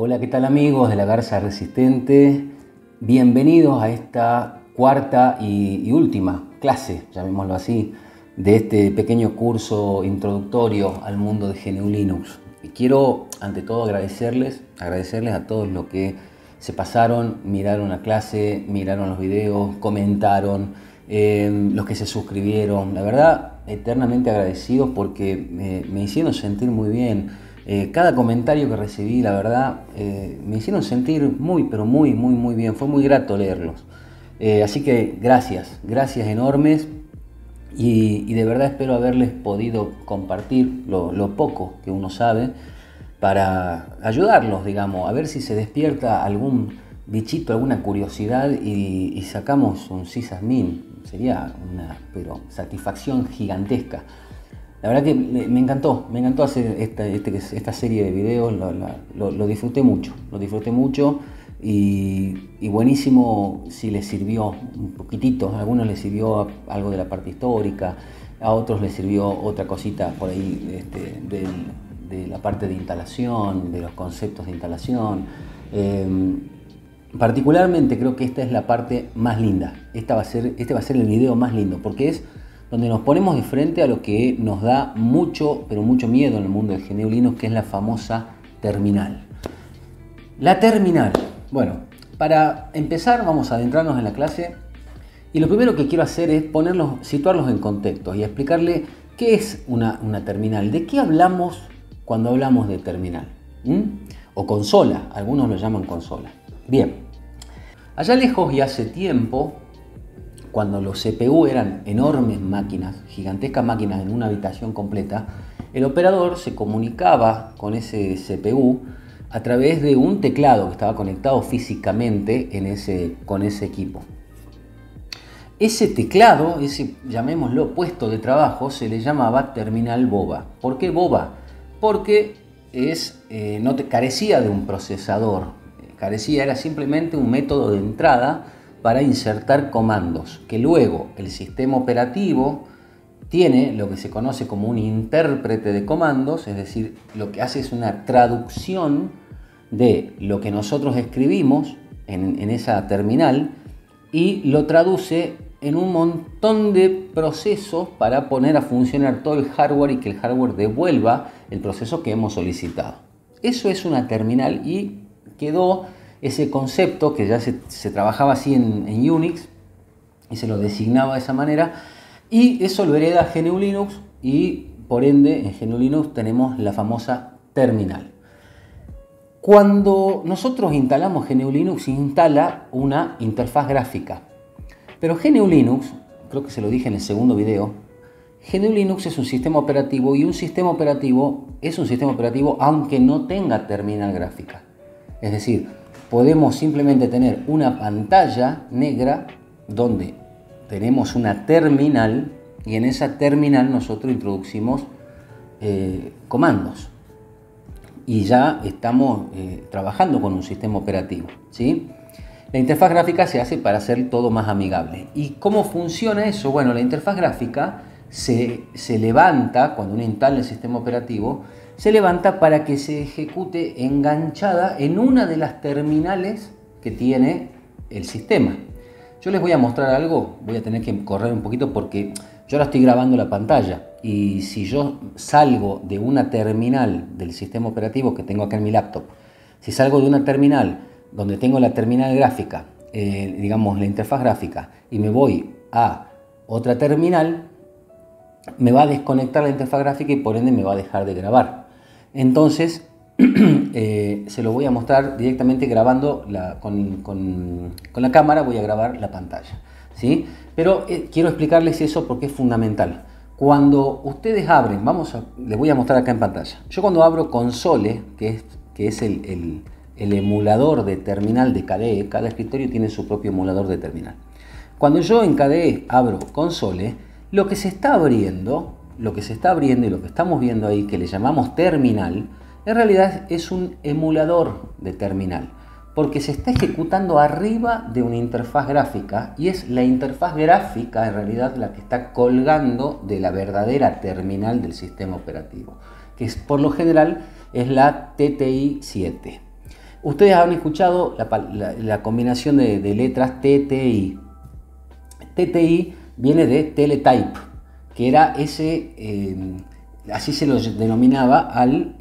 Hola, ¿qué tal amigos de la Garza Resistente? Bienvenidos a esta cuarta y última clase, llamémoslo así, de este pequeño curso introductorio al mundo de GNU Linux. Y quiero, ante todo, agradecerles a todos los que se pasaron, miraron la clase, miraron los videos, comentaron, los que se suscribieron. La verdad, eternamente agradecidos porque me hicieron sentir muy bien. Cada comentario que recibí, la verdad, me hicieron sentir muy bien. Fue muy grato leerlos. Así que gracias enormes. Y de verdad espero haberles podido compartir lo poco que uno sabe para ayudarlos, digamos, a ver si se despierta algún bichito, alguna curiosidad y sacamos un sysadmin. Sería una satisfacción gigantesca. La verdad que me encantó hacer esta serie de videos, lo disfruté mucho y buenísimo si les sirvió un poquitito. A algunos les sirvió algo de la parte histórica, a otros les sirvió otra cosita por ahí de la parte de instalación, de los conceptos de instalación. Particularmente creo que esta es la parte más linda. Este va a ser el video más lindo porque es donde nos ponemos de frente a lo que nos da mucho miedo en el mundo del GNU Linux, que es la famosa terminal. La terminal. Bueno, para empezar vamos a adentrarnos en la clase y lo primero que quiero hacer es situarlos en contexto y explicarle qué es una terminal, de qué hablamos cuando hablamos de terminal. O consola, algunos lo llaman consola. Bien, allá lejos y hace tiempo, cuando los CPU eran enormes máquinas, gigantescas máquinas en una habitación completa, el operador se comunicaba con ese CPU a través de un teclado que estaba conectado físicamente con ese equipo. Ese teclado, llamémoslo puesto de trabajo, se le llamaba terminal boba. ¿Por qué boba? Porque carecía de un procesador, era simplemente un método de entrada para insertar comandos, que luego el sistema operativo tiene lo que se conoce como un intérprete de comandos, es decir, lo que hace es una traducción de lo que nosotros escribimos en esa terminal y lo traduce en un montón de procesos para poner a funcionar todo el hardware y que el hardware devuelva el proceso que hemos solicitado. Eso es una terminal y quedó ese concepto que ya se trabajaba así en Unix y se lo designaba de esa manera, y eso lo hereda GNU Linux y por ende en GNU Linux tenemos la famosa terminal. Cuando nosotros instalamos GNU Linux, instala una interfaz gráfica, pero GNU Linux, creo que se lo dije en el segundo video, GNU Linux es un sistema operativo y un sistema operativo es un sistema operativo aunque no tenga terminal gráfica. Es decir, podemos simplemente tener una pantalla negra donde tenemos una terminal y en esa terminal nosotros introducimos comandos y ya estamos trabajando con un sistema operativo, ¿sí? La interfaz gráfica se hace para hacer todo más amigable. ¿Y cómo funciona eso? Bueno, la interfaz gráfica se levanta cuando uno instala el sistema operativo. Se levanta para que se ejecute enganchada en una de las terminales que tiene el sistema. Yo les voy a mostrar algo, voy a tener que correr un poquito porque yo ahora estoy grabando la pantalla y si yo salgo de una terminal del sistema operativo que tengo acá en mi laptop, si salgo de una terminal donde tengo la terminal gráfica, digamos la interfaz gráfica, y me voy a otra terminal, me va a desconectar la interfaz gráfica y por ende me va a dejar de grabar. Entonces se lo voy a mostrar directamente grabando con la cámara, voy a grabar la pantalla, ¿sí? Pero quiero explicarles eso porque es fundamental. Cuando ustedes abren, les voy a mostrar acá en pantalla. Yo cuando abro Console, que es el emulador de terminal de KDE, cada escritorio tiene su propio emulador de terminal. Cuando yo en KDE abro Console, lo que se está abriendo y lo que estamos viendo ahí, que le llamamos terminal, en realidad es un emulador de terminal, porque se está ejecutando arriba de una interfaz gráfica y es la interfaz gráfica en realidad la que está colgando de la verdadera terminal del sistema operativo, que por lo general es la TTI 7. Ustedes han escuchado la combinación de letras TTI. TTI viene de teletype, que era así se lo denominaba al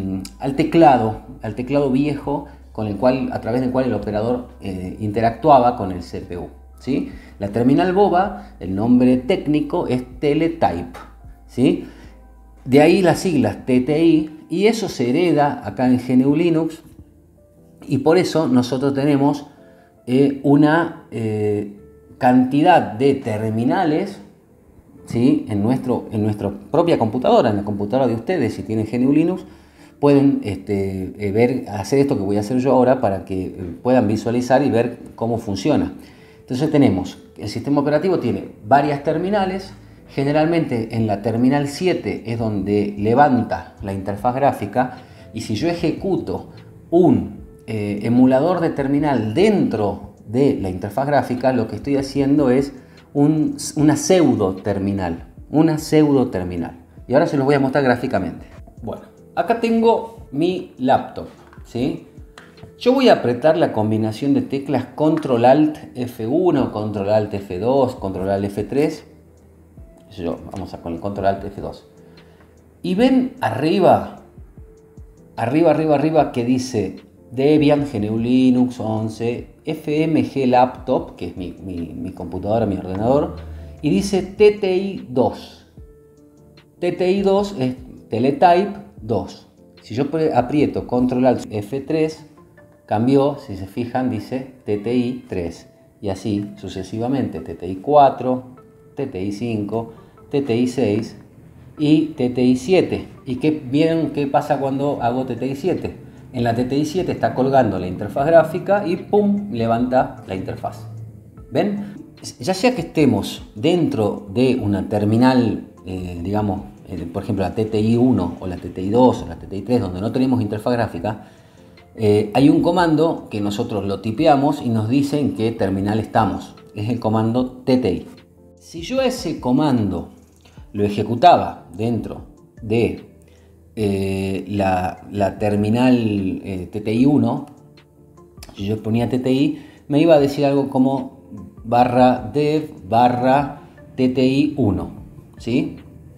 teclado viejo a través del cual el operador interactuaba con el CPU. ¿Sí? La terminal boba, el nombre técnico es teletype. ¿Sí? De ahí las siglas TTI, y eso se hereda acá en GNU Linux, y por eso nosotros tenemos una cantidad de terminales, ¿sí? en nuestra propia computadora, en la computadora de ustedes. Si tienen GNU Linux, pueden hacer esto que voy a hacer yo ahora para que puedan visualizar y ver cómo funciona. Entonces tenemos, el sistema operativo tiene varias terminales. Generalmente en la terminal 7 es donde levanta la interfaz gráfica, y si yo ejecuto un emulador de terminal dentro de la interfaz gráfica, lo que estoy haciendo es una pseudo terminal. Y ahora se los voy a mostrar gráficamente. Bueno, acá tengo mi laptop, ¿sí? Yo voy a apretar la combinación de teclas Control Alt F1, Control Alt F2, Control Alt F3. Vamos con el Control Alt F2. Y ven arriba que dice Debian, GNU Linux 11, FMG Laptop, que es mi computadora, mi ordenador, y dice TTI 2. TTI 2 es Teletype 2. Si yo aprieto Control Alt F3, cambió, si se fijan, dice TTI 3. Y así sucesivamente, TTI 4, TTI 5, TTI 6 y TTI 7. ¿Y qué pasa cuando hago TTI 7? En la TTI 7 está colgando la interfaz gráfica y ¡pum! Levanta la interfaz. ¿Ven? Ya sea que estemos dentro de una terminal, digamos, por ejemplo la TTI 1 o la TTI 2 o la TTI 3, donde no tenemos interfaz gráfica, hay un comando que nosotros lo tipeamos y nos dice en qué terminal estamos. Es el comando TTI. Si yo ese comando lo ejecutaba dentro de la terminal TTI 1, si yo ponía TTI, me iba a decir algo como /dev TTI 1, ¿sí?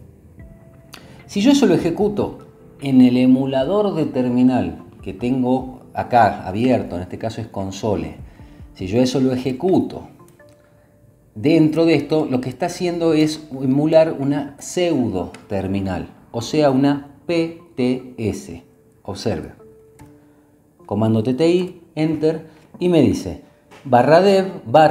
Si yo eso lo ejecuto en el emulador de terminal que tengo acá abierto, en este caso es console, si yo eso lo ejecuto dentro de esto, lo que está haciendo es emular una pseudo terminal, o sea, una PTS. Observe. Comando TTI, Enter, y me dice /dev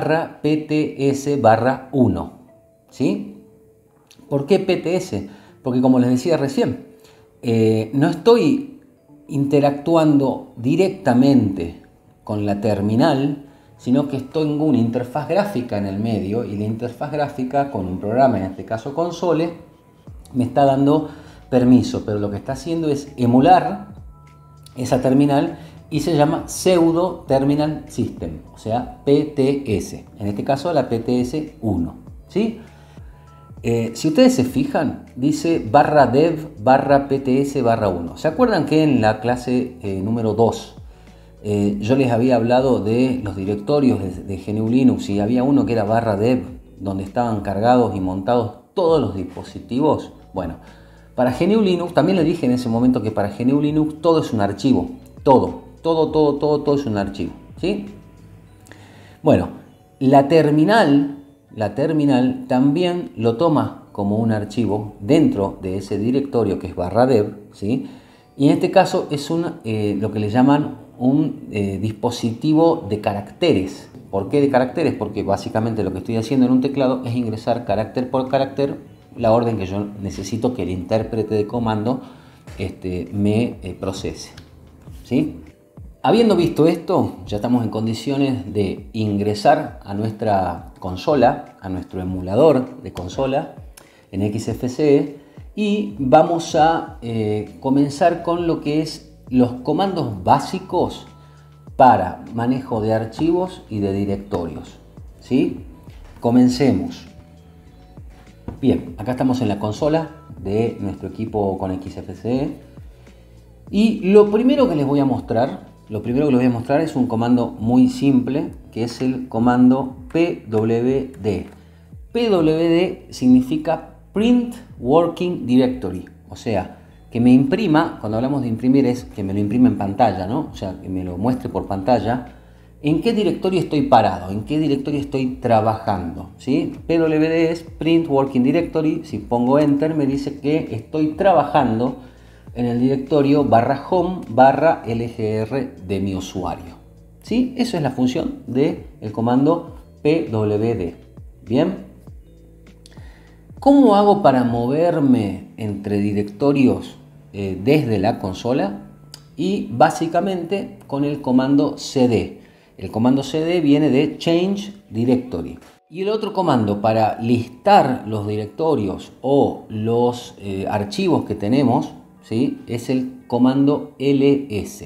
PTS /1. ¿Sí? ¿Por qué PTS? Porque como les decía recién, no estoy interactuando directamente con la terminal, sino que tengo una interfaz gráfica en el medio, y la interfaz gráfica con un programa, en este caso console, me está dando permiso, pero lo que está haciendo es emular esa terminal y se llama Pseudo Terminal System, o sea PTS, en este caso la PTS 1, ¿sí? Si ustedes se fijan, dice /dev PTS /1. ¿Se acuerdan que en la clase número 2 yo les había hablado de los directorios de GNU Linux, y había uno que era /dev, donde estaban cargados y montados todos los dispositivos? Bueno, para GNU Linux, también le dije en ese momento que para GNU Linux todo es un archivo, todo es un archivo, ¿sí? Bueno, la terminal también lo toma como un archivo dentro de ese directorio que es /dev, ¿sí? Y en este caso es lo que le llaman un dispositivo de caracteres. ¿Por qué de caracteres? Porque básicamente lo que estoy haciendo en un teclado es ingresar carácter por carácter la orden que yo necesito que el intérprete de comando me procese, ¿sí? Habiendo visto esto, ya estamos en condiciones de ingresar a nuestra consola, a nuestro emulador de consola en XFCE, y vamos a comenzar con lo que es los comandos básicos para manejo de archivos y de directorios, ¿sí? Comencemos. Bien, acá estamos en la consola de nuestro equipo con XFCE, y lo primero que les voy a mostrar lo primero que les voy a mostrar es un comando muy simple, que es el comando pwd. pwd significa Print Working Directory, o sea, que me imprima, cuando hablamos de imprimir es que me lo imprima en pantalla, ¿no? O sea, que me lo muestre por pantalla, en qué directorio estoy parado, en qué directorio estoy trabajando, ¿sí? pwd es Print Working Directory, si pongo Enter me dice que estoy trabajando en el directorio /home /lgr de mi usuario, ¿sí? Eso es la función del comando pwd, ¿bien? ¿Cómo hago para moverme entre directorios desde la consola? Y básicamente con el comando cd. El comando cd viene de Change Directory. Y el otro comando para listar los directorios o los archivos que tenemos, ¿sí? Es el comando ls.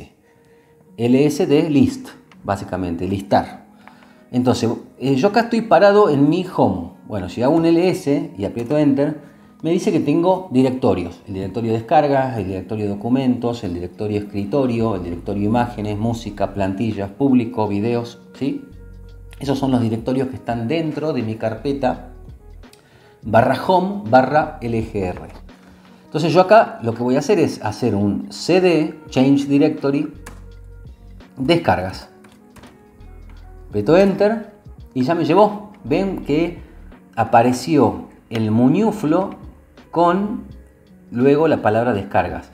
ls de list, básicamente, listar. Entonces, yo acá estoy parado en mi home. Bueno, si hago un ls y aprieto enter, me dice que tengo directorios. El directorio de descargas, el directorio de documentos, el directorio escritorio, el directorio imágenes, música, plantillas, público, videos, ¿sí? Esos son los directorios que están dentro de mi carpeta /home /lgr. Entonces yo acá lo que voy a hacer es hacer un cd, change directory, descargas. Aprieto enter y ya me llevó. Ven que apareció el muñuflo con luego la palabra descargas.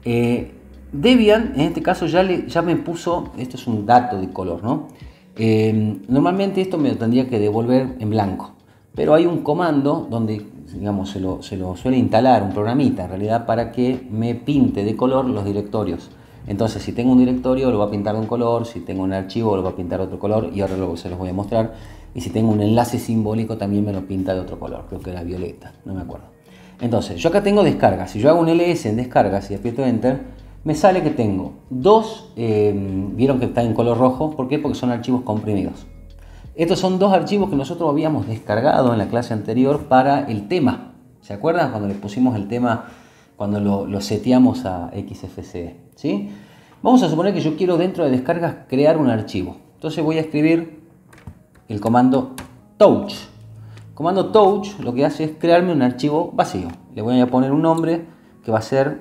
Debian en este caso ya me puso, esto es un dato de color, ¿no? Normalmente esto me lo tendría que devolver en blanco, pero hay un comando donde, digamos, se lo suele instalar un programita en realidad para que me pinte de color los directorios. Entonces, si tengo un directorio lo va a pintar de un color, si tengo un archivo lo va a pintar de otro color, y ahora luego se los voy a mostrar. Y si tengo un enlace simbólico también me lo pinta de otro color, creo que era violeta, no me acuerdo. Entonces, yo acá tengo descargas. Si yo hago un ls en descargas y aprieto enter, me sale que tengo dos, vieron que está en color rojo, ¿por qué? Porque son archivos comprimidos. Estos son dos archivos que nosotros habíamos descargado en la clase anterior para el tema. ¿Se acuerdan cuando le pusimos el tema, cuando lo seteamos a XFCE? ¿Sí? Vamos a suponer que yo quiero dentro de descargas crear un archivo. Entonces voy a escribir el comando touch. El comando touch lo que hace es crearme un archivo vacío. Le voy a poner un nombre que va a ser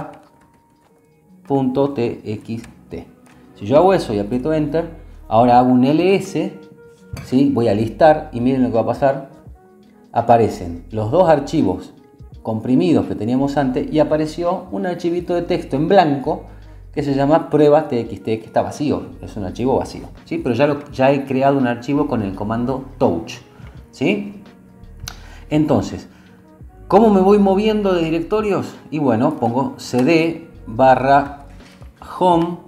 prueba.txt. Si yo hago eso y aprieto enter, ahora hago un ls, ¿sí? Voy a listar y miren lo que va a pasar. Aparecen los dos archivos comprimidos que teníamos antes y apareció un archivito de texto en blanco que se llama prueba.txt, que está vacío, es un archivo vacío, ¿sí? Pero ya he creado un archivo con el comando touch, ¿sí? Entonces, ¿cómo me voy moviendo de directorios? Y bueno, pongo cd /home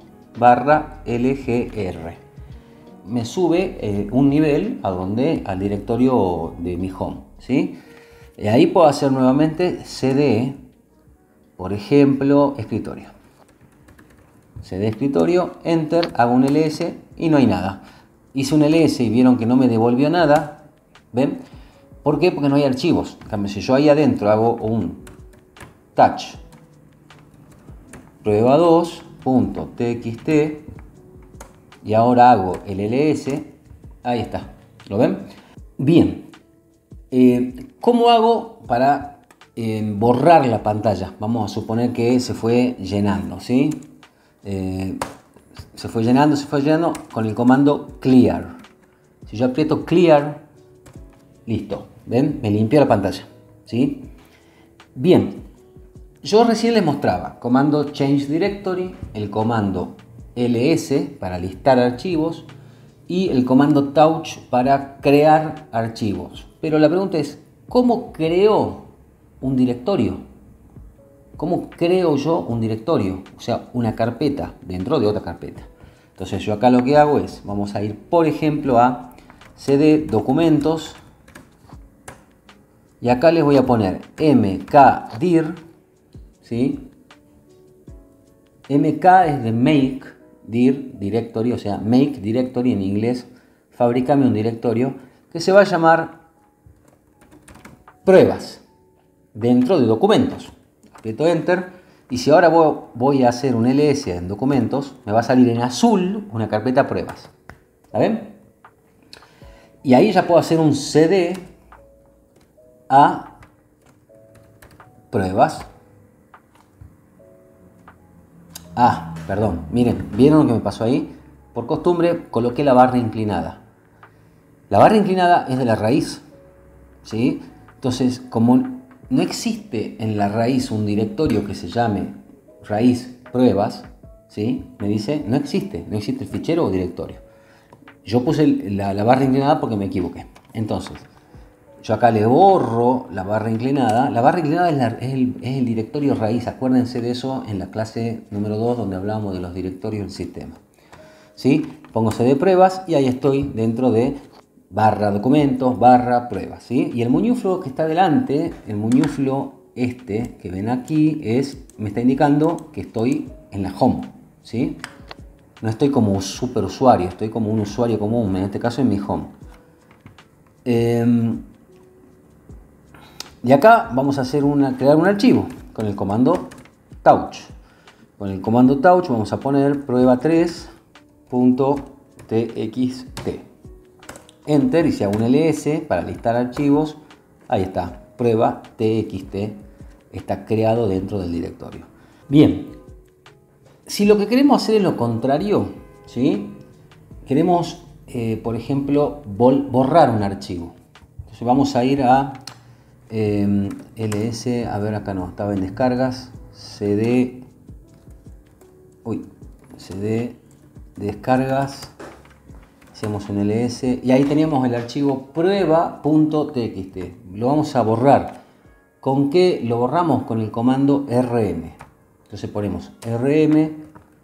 /lgr. Me sube un nivel al directorio de mi home, ¿sí? Y ahí puedo hacer nuevamente cd, por ejemplo, escritorio. cd escritorio, enter, hago un ls y no hay nada. Hice un ls y vieron que no me devolvió nada, ¿ven? ¿Por qué? Porque no hay archivos. En cambio, si yo ahí adentro hago un touch prueba2.txt y ahora hago el ls, ahí está, ¿lo ven? Bien, ¿cómo hago para borrar la pantalla? Vamos a suponer que se fue llenando, ¿sí? Se fue llenando con el comando clear. Si yo aprieto clear, listo, ¿ven? Me limpió la pantalla, ¿sí? Bien, yo recién les mostraba comando change directory, el comando ls para listar archivos y el comando touch para crear archivos. Pero la pregunta es, ¿cómo creo un directorio? ¿Cómo creo yo un directorio? O sea, una carpeta dentro de otra carpeta. Entonces yo acá lo que hago es, vamos a ir por ejemplo a cd documentos y acá les voy a poner mkdir, ¿sí? mk es de make dir directory, o sea, make directory en inglés, fabrícame un directorio que se va a llamar pruebas dentro de documentos. Aprieto enter Y si ahora voy a hacer un ls en documentos, me va a salir en azul una carpeta pruebas. ¿La ven? Y ahí ya puedo hacer un cd a pruebas. Ah, perdón, miren, ¿vieron lo que me pasó ahí? Por costumbre coloqué la barra inclinada. La barra inclinada es de la raíz, ¿sí? Entonces, como no existe en la raíz un directorio que se llame raíz pruebas, ¿sí? Me dice, no existe el fichero o directorio. Yo puse la barra inclinada porque me equivoqué. Entonces, yo acá le borro la barra inclinada. La barra inclinada es el directorio raíz. Acuérdense de eso en la clase número 2 donde hablábamos de los directorios del sistema. ¿Sí? Pongo cd pruebas y ahí estoy dentro de barra documentos, barra pruebas. ¿Sí? Y el muñuflo que está delante, el muñuflo este que ven aquí, me está indicando que estoy en la home. ¿Sí? No estoy como un superusuario, estoy como un usuario común, en este caso en mi home. Y acá vamos a crear un archivo con el comando touch. Con el comando touch vamos a poner prueba3.txt. Enter, y si hago un ls para listar archivos, ahí está, prueba txt, está creado dentro del directorio. Bien, si lo que queremos hacer es lo contrario, ¿sí? Queremos, por ejemplo, borrar un archivo. Entonces vamos a ir a ls, a ver, acá no, estaba en descargas, cd descargas, hacemos un ls y ahí teníamos el archivo prueba.txt. Lo vamos a borrar. ¿Con qué lo borramos? Con el comando rm. Entonces ponemos rm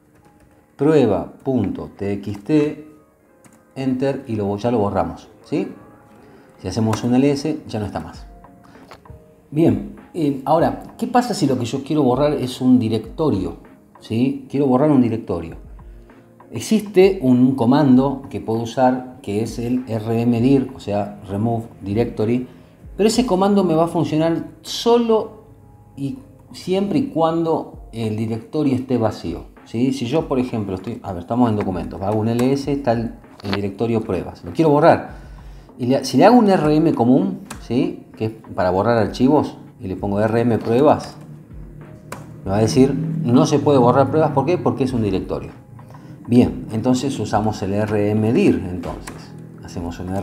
prueba.txt, enter, y ya lo borramos, ¿sí? Si hacemos un ls ya no está más. Bien, ahora, ¿qué pasa si lo que yo quiero borrar es un directorio? ¿Sí? Quiero borrar un directorio. Existe un comando que puedo usar que es el rmdir, o sea, remove directory, pero ese comando me va a funcionar solo y siempre y cuando el directorio esté vacío. ¿Sí? Si yo, por ejemplo, estamos en documentos, hago un ls, está el directorio pruebas, lo quiero borrar. Y si le hago un rm común, ¿sí? Que es para borrar archivos, y le pongo rm pruebas, me va a decir no se puede borrar pruebas. ¿Por qué? Porque es un directorio. Bien, entonces usamos el rmdir. Entonces hacemos un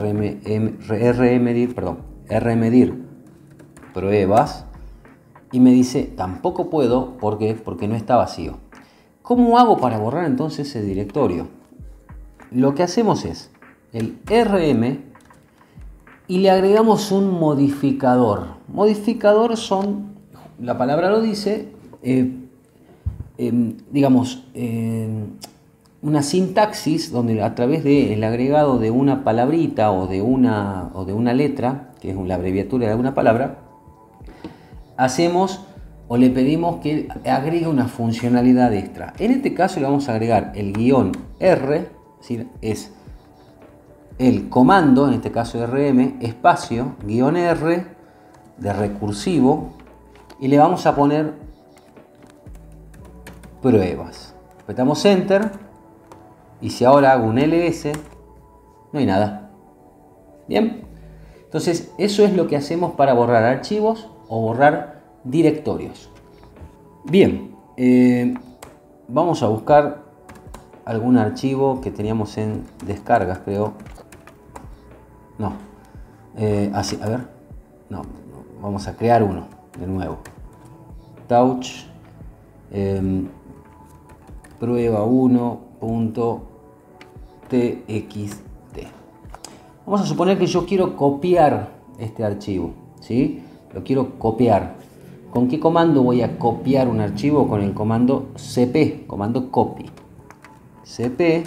rmdir pruebas y me dice tampoco puedo. ¿Por qué? Porque no está vacío. ¿Cómo hago para borrar entonces ese directorio? Lo que hacemos es el rm y le agregamos un modificador. Modificador son, la palabra lo dice, una sintaxis donde a través del agregado de una palabrita o de una letra, que es la abreviatura de alguna palabra, hacemos o le pedimos que agregue una funcionalidad extra. En este caso le vamos a agregar el guión R, es decir, es el comando, en este caso rm, espacio, guión R de recursivo, y le vamos a poner pruebas. Apretamos enter, y si ahora hago un ls, no hay nada. Bien, entonces eso es lo que hacemos para borrar archivos o borrar directorios. Bien, vamos a buscar algún archivo que teníamos en descargas, creo. No, así, a ver, no, vamos a crear uno de nuevo. Touch, prueba 1.txt. Vamos a suponer que yo quiero copiar este archivo, ¿sí? Lo quiero copiar. ¿Con qué comando voy a copiar un archivo? Con el comando cp, comando copy. Cp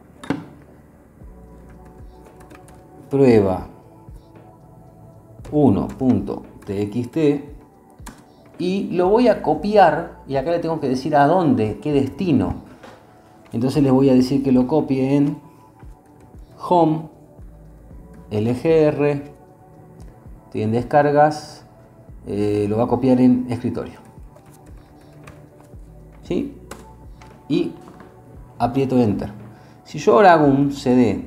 prueba 1.txt y lo voy a copiar, y acá le tengo que decir a dónde, qué destino. Entonces les voy a decir que lo copie en home, lgr, estoy en descargas, lo va a copiar en escritorio. ¿sí? Y aprieto Enter. Si yo ahora hago un CD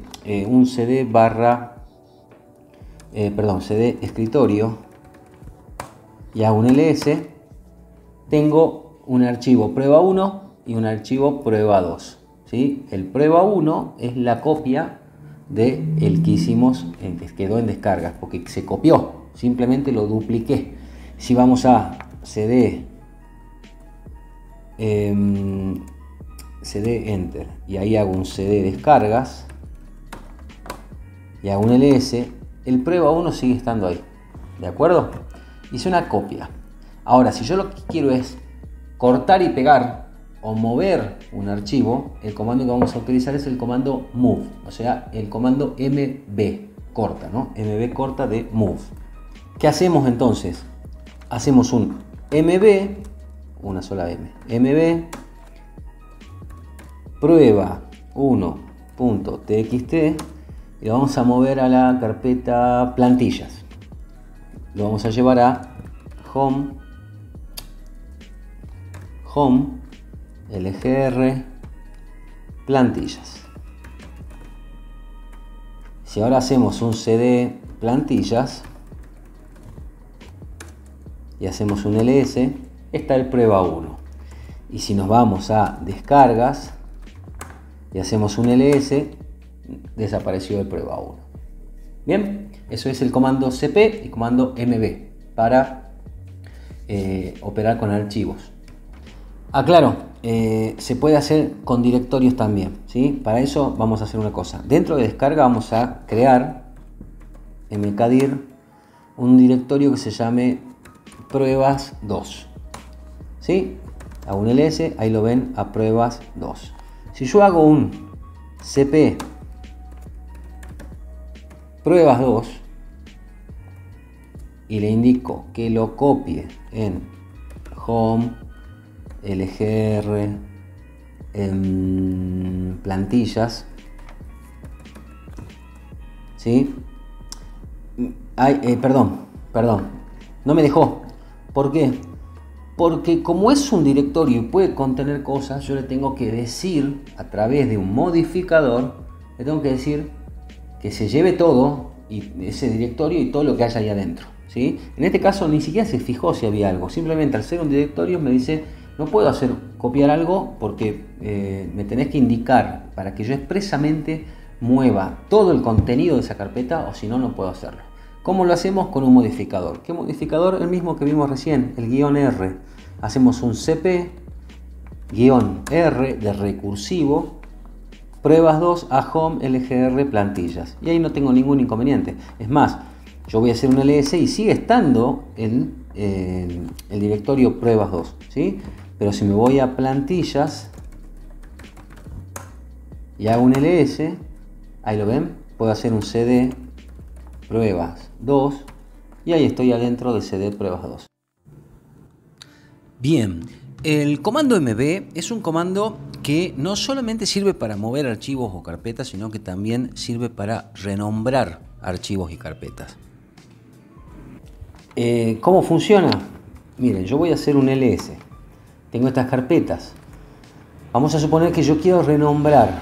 CD escritorio y hago un ls, tengo un archivo prueba 1 y un archivo prueba 2, ¿sí? El prueba 1 es la copia del que hicimos, que quedó en descargas, porque se copió, simplemente lo dupliqué. Si vamos a CD Enter y ahí hago un CD descargas y hago un ls, el prueba 1 sigue estando ahí, ¿de acuerdo? Hice una copia. Ahora, si yo lo que quiero es cortar y pegar o mover un archivo, el comando que vamos a utilizar es el comando move, o sea, el comando mb corta, ¿no? Mb corta de move. ¿Qué hacemos entonces? Hacemos un mb, una sola m, mb prueba 1.txt y lo vamos a mover a la carpeta plantillas. Lo vamos a llevar a home, lgr, plantillas. Si ahora hacemos un cd plantillas y hacemos un ls, está el prueba 1. Y si nos vamos a descargas y hacemos un ls, desapareció el prueba 1. Bien, eso es el comando cp y comando mb para operar con archivos. Aclaro, se puede hacer con directorios también, ¿sí? Para eso vamos a hacer una cosa. Dentro de descarga vamos a crear mkdir un directorio que se llame pruebas 2, ¿sí? Hago un ls, ahí lo ven, a pruebas 2. Si yo hago un cp pruebas 2 y le indico que lo copie en home, lgr, en plantillas, ¿sí? Perdón, no me dejó. ¿Por qué? Porque como es un directorio y puede contener cosas, yo le tengo que decir a través de un modificador, le tengo que decir que se lleve todo y ese directorio y todo lo que haya ahí adentro, ¿sí? En este caso ni siquiera se fijó si había algo, simplemente al ser un directorio me dice no puedo copiar algo porque me tenés que indicar para que yo expresamente mueva todo el contenido de esa carpeta, o si no, no puedo hacerlo. ¿Cómo lo hacemos? Con un modificador. ¿Qué modificador? El mismo que vimos recién, el -r. Hacemos un cp -r de recursivo pruebas 2 a home lgr plantillas, y ahí no tengo ningún inconveniente. Es más, yo voy a hacer un ls y sigue estando el directorio pruebas 2, ¿sí? Pero si me voy a plantillas y hago un ls, ahí lo ven, puedo hacer un cd pruebas 2 y ahí estoy adentro del cd pruebas 2. Bien, el comando mb es un comando que no solamente sirve para mover archivos o carpetas, sino que también sirve para renombrar archivos y carpetas. ¿Cómo funciona? Miren, yo voy a hacer un ls. Tengo estas carpetas. Vamos a suponer que yo quiero renombrar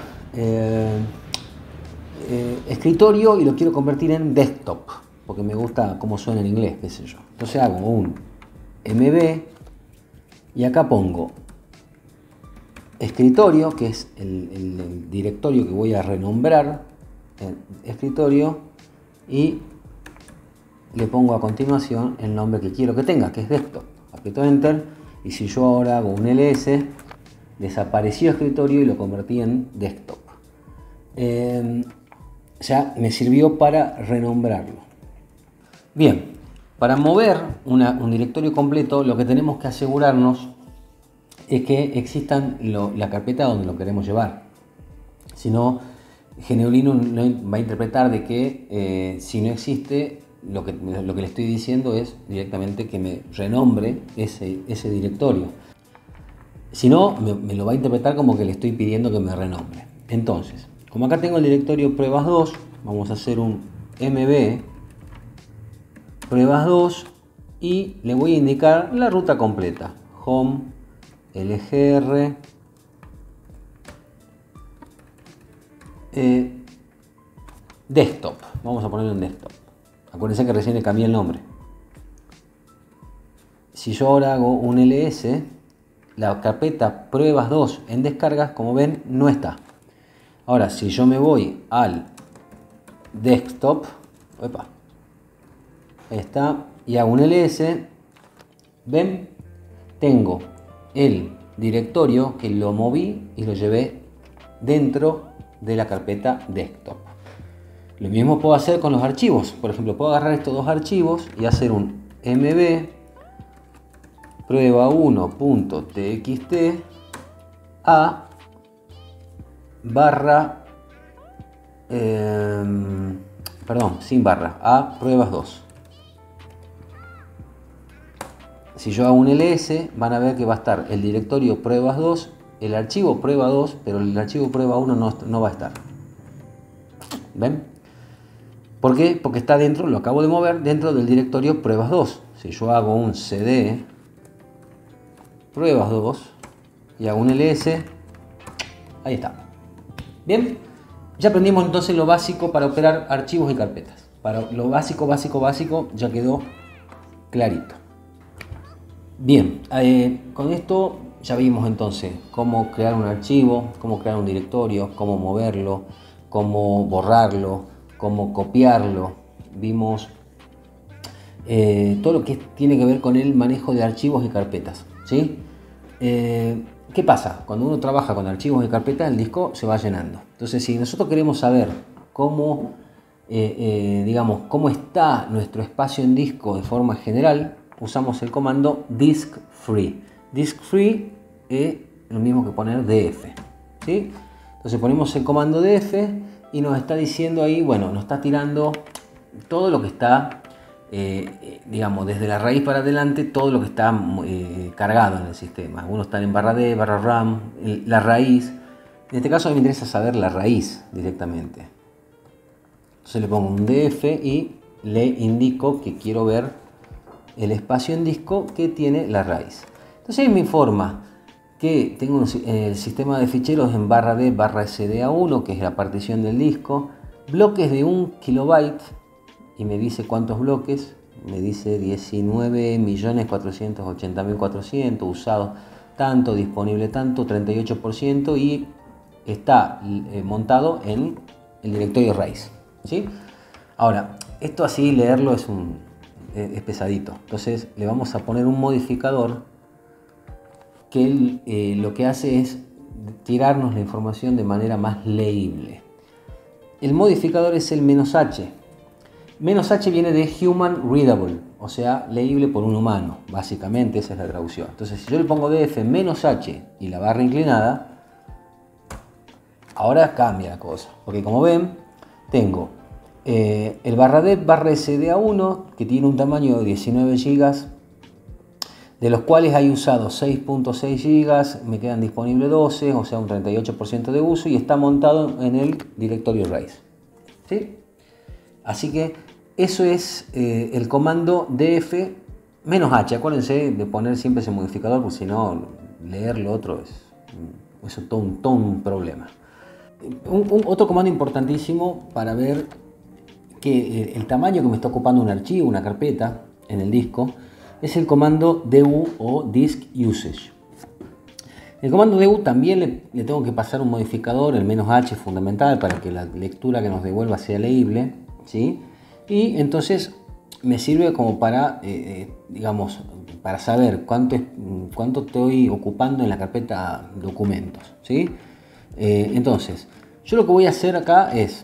escritorio y lo quiero convertir en desktop, porque me gusta cómo suena en inglés, qué sé yo. Entonces hago un mb y acá pongo escritorio, que es el directorio que voy a renombrar, escritorio, y le pongo a continuación el nombre que quiero que tenga, que es desktop. Aprieto enter y si yo ahora hago un ls, desapareció escritorio y lo convertí en desktop. Ya me sirvió para renombrarlo. Bien, para mover un directorio completo, lo que tenemos que asegurarnos es que existan la carpeta donde lo queremos llevar. Si no, GNU Linux va a interpretar de que si no existe, lo que le estoy diciendo es directamente que me renombre ese directorio. Si no, me lo va a interpretar como que le estoy pidiendo que me renombre. Entonces, como acá tengo el directorio pruebas 2, vamos a hacer un mb pruebas 2 y le voy a indicar la ruta completa. Home, LGR desktop. Vamos a ponerlo en desktop. Acuérdense que recién le cambié el nombre. Si yo ahora hago un ls, la carpeta pruebas 2 en descargas, como ven, no está. Ahora, si yo me voy al desktop, opa, ahí está, y hago un ls, ven, tengo el directorio que lo moví y lo llevé dentro de la carpeta desktop. Lo mismo puedo hacer con los archivos. Por ejemplo, puedo agarrar estos dos archivos y hacer un mb prueba1.txt a barra perdón, sin barra, a pruebas 2. Si yo hago un ls, van a ver que va a estar el directorio pruebas 2, el archivo prueba 2, pero el archivo prueba 1 no va a estar. ¿Ven? ¿Por qué? Porque está dentro, lo acabo de mover, dentro del directorio pruebas 2. Si yo hago un cd pruebas 2 y hago un ls, ahí está. Bien, ya aprendimos entonces lo básico para operar archivos y carpetas. Para lo básico ya quedó clarito. Bien, con esto ya vimos entonces cómo crear un archivo, cómo crear un directorio, cómo moverlo, cómo borrarlo, cómo copiarlo. Vimos todo lo que tiene que ver con el manejo de archivos y carpetas, ¿sí? ¿Qué pasa? Cuando uno trabaja con archivos y carpetas, el disco se va llenando. Entonces, si nosotros queremos saber cómo, digamos, cómo está nuestro espacio en disco de forma general, usamos el comando disk free. Disk free es lo mismo que poner df, ¿sí? Entonces ponemos el comando df y nos está diciendo ahí, bueno, nos está tirando todo lo que está, digamos, desde la raíz para adelante, todo lo que está cargado en el sistema. Algunos están en barra D, barra RAM, la raíz. En este caso a mí me interesa saber la raíz directamente. Entonces le pongo un df y le indico que quiero ver el espacio en disco que tiene la raíz. Entonces ahí me informa que tengo el sistema de ficheros en barra D, barra SDA1, que es la partición del disco, bloques de 1 kilobyte, y me dice cuántos bloques, me dice 19.480.400, usado tanto, disponible tanto, 38%, y está montado en el directorio raíz, ¿sí? Ahora, esto así leerlo es pesadito, entonces le vamos a poner un modificador que lo que hace es tirarnos la información de manera más leíble. El modificador es el "-h". "-h" viene de human readable, o sea, leíble por un humano, básicamente esa es la traducción. Entonces, si yo le pongo df "-h" y la barra inclinada, ahora cambia la cosa, porque como ven, tengo el barra D, barra SDA1, que tiene un tamaño de 19 GB, de los cuales hay usado 6.6 GB, me quedan disponibles 12, o sea un 38% de uso, y está montado en el directorio raíz, ¿sí? Así que eso es el comando df "-h". Acuérdense de poner siempre ese modificador, porque si no, leer lo otro es todo un problema. Otro comando importantísimo para ver que el tamaño que me está ocupando un archivo, una carpeta en el disco, es el comando du o disk usage. El comando du también le tengo que pasar un modificador, el "-h", fundamental para que la lectura que nos devuelva sea leíble, ¿sí? Y entonces me sirve como para, digamos, para saber cuánto estoy ocupando en la carpeta documentos, ¿sí? Entonces, yo lo que voy a hacer acá es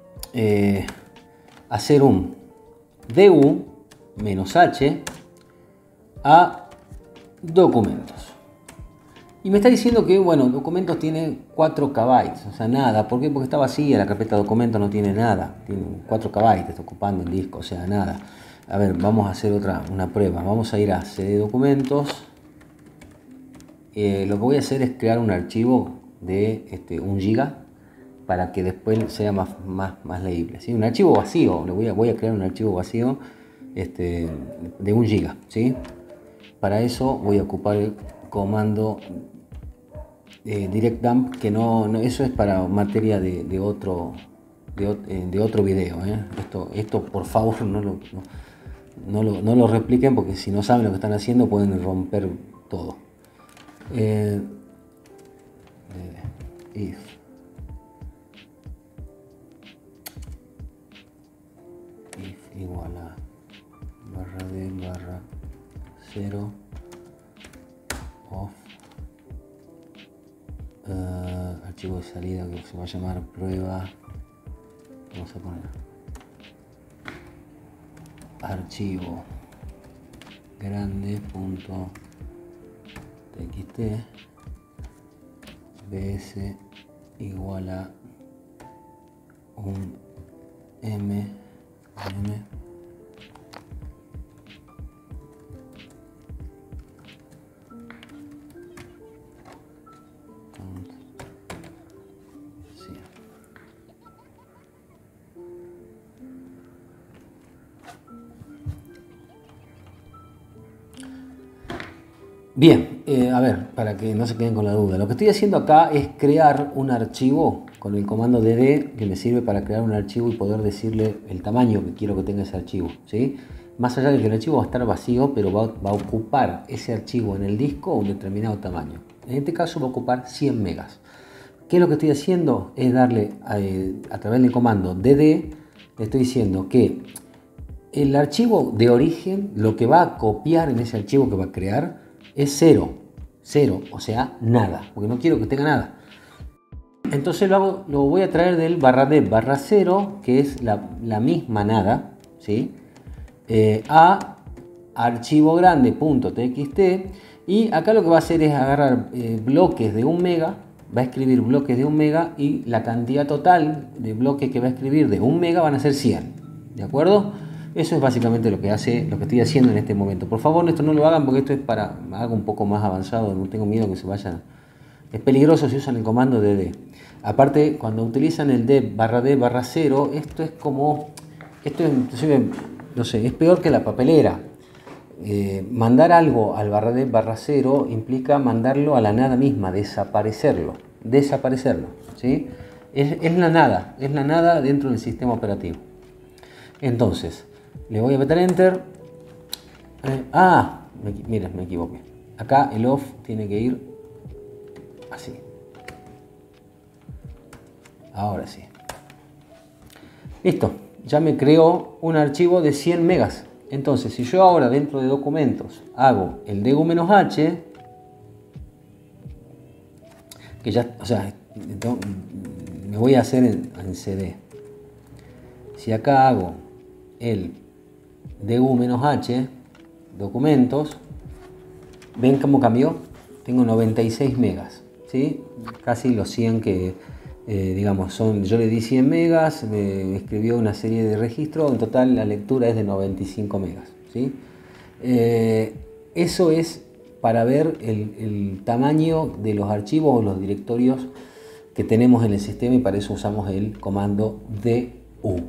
hacer un du "-h" a documentos, y me está diciendo que, bueno, documentos tiene 4 KB, o sea, nada. ¿Por qué? Porque está vacía, la carpeta documentos no tiene nada, tiene 4 KB, está ocupando el disco, o sea, nada. A ver, vamos a hacer una prueba. Vamos a ir a CD documentos. Lo que voy a hacer es crear un archivo de 1 GB para que después sea más leíble, ¿sí? Un archivo vacío, voy a crear un archivo vacío de 1 GB, ¿sí? Para eso voy a ocupar el comando direct dump, que eso es para materia de otro video. Esto por favor no lo repliquen, porque si no saben lo que están haciendo pueden romper todo. If igual a barra d barra 0 of archivo de salida, que se va a llamar prueba, vamos a poner archivo grande.txt bs igual a un m Bien, a ver, para que no se queden con la duda, lo que estoy haciendo acá es crear un archivo con el comando dd, que me sirve para crear un archivo y poder decirle el tamaño que quiero que tenga ese archivo, ¿sí? Más allá de que el archivo va a estar vacío, pero va a ocupar ese archivo en el disco un determinado tamaño. En este caso va a ocupar 100 megas. ¿Qué es lo que estoy haciendo? Es darle a través del comando dd, le estoy diciendo que el archivo de origen, lo que va a copiar en ese archivo que va a crear, es 0, o sea, nada, porque no quiero que tenga nada. Entonces lo voy a traer del barra d barra 0, que es la misma nada, ¿sí? A archivo grande.txt, y acá lo que va a hacer es agarrar bloques de 1 mega, va a escribir bloques de 1 mega, y la cantidad total de bloques que va a escribir de 1 mega van a ser 100, ¿de acuerdo? Eso es básicamente lo que estoy haciendo en este momento. Por favor, esto no lo hagan, porque esto es para algo un poco más avanzado. No tengo miedo que se vayan. Es peligroso si usan el comando dd. Aparte, cuando utilizan el d barra 0, esto es inclusive, no sé, es peor que la papelera. Mandar algo al barra d barra 0 implica mandarlo a la nada misma, desaparecerlo, ¿sí? Es la nada dentro del sistema operativo. Entonces, le voy a meter enter. Mira, me equivoqué. Acá el off tiene que ir así. Ahora sí. Listo. Ya me creó un archivo de 100 megas. Entonces, si yo ahora dentro de documentos hago el du-h, que ya, o sea, me voy a hacer en cd. Si acá hago el du-h, documentos, ven cómo cambió. Tengo 96 megas, ¿sí? Casi los 100 que, digamos, son. Yo le di 100 megas, me escribió una serie de registros, en total la lectura es de 95 megas, ¿sí? Eso es para ver el tamaño de los archivos o los directorios que tenemos en el sistema, y para eso usamos el comando du.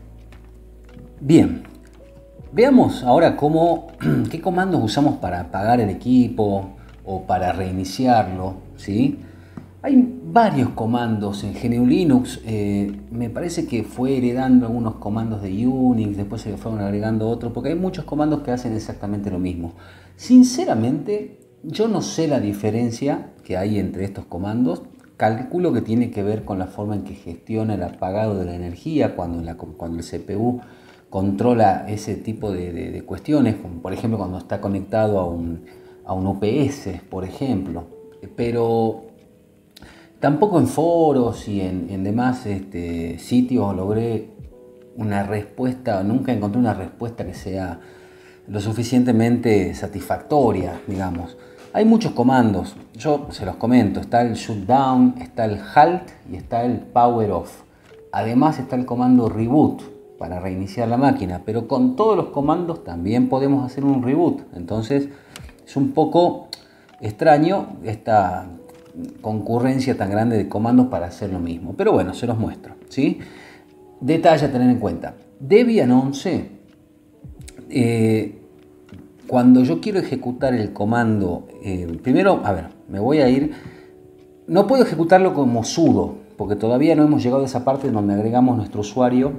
Bien, veamos ahora qué comandos usamos para apagar el equipo o para reiniciarlo, ¿sí? Hay varios comandos en GNU Linux. Me parece que fue heredando algunos comandos de Unix, después se fueron agregando otros, porque hay muchos comandos que hacen exactamente lo mismo. Sinceramente, yo no sé la diferencia que hay entre estos comandos. Calculo que tiene que ver con la forma en que gestiona el apagado de la energía cuando el CPU controla ese tipo de cuestiones, como por ejemplo cuando está conectado a un UPS, por ejemplo. Pero tampoco en foros y en demás sitios logré una respuesta, nunca encontré una respuesta que sea lo suficientemente satisfactoria, digamos. Hay muchos comandos, yo se los comento. Está el shutdown, está el halt y está el power off. Además está el comando reboot para reiniciar la máquina, pero con todos los comandos también podemos hacer un reboot. Entonces es un poco extraño esta concurrencia tan grande de comandos para hacer lo mismo, pero bueno, se los muestro, ¿sí? Detalle a tener en cuenta: Debian 11, cuando yo quiero ejecutar el comando, primero, a ver, me voy a ir, no puedo ejecutarlo como sudo, porque todavía no hemos llegado a esa parte donde agregamos nuestro usuario,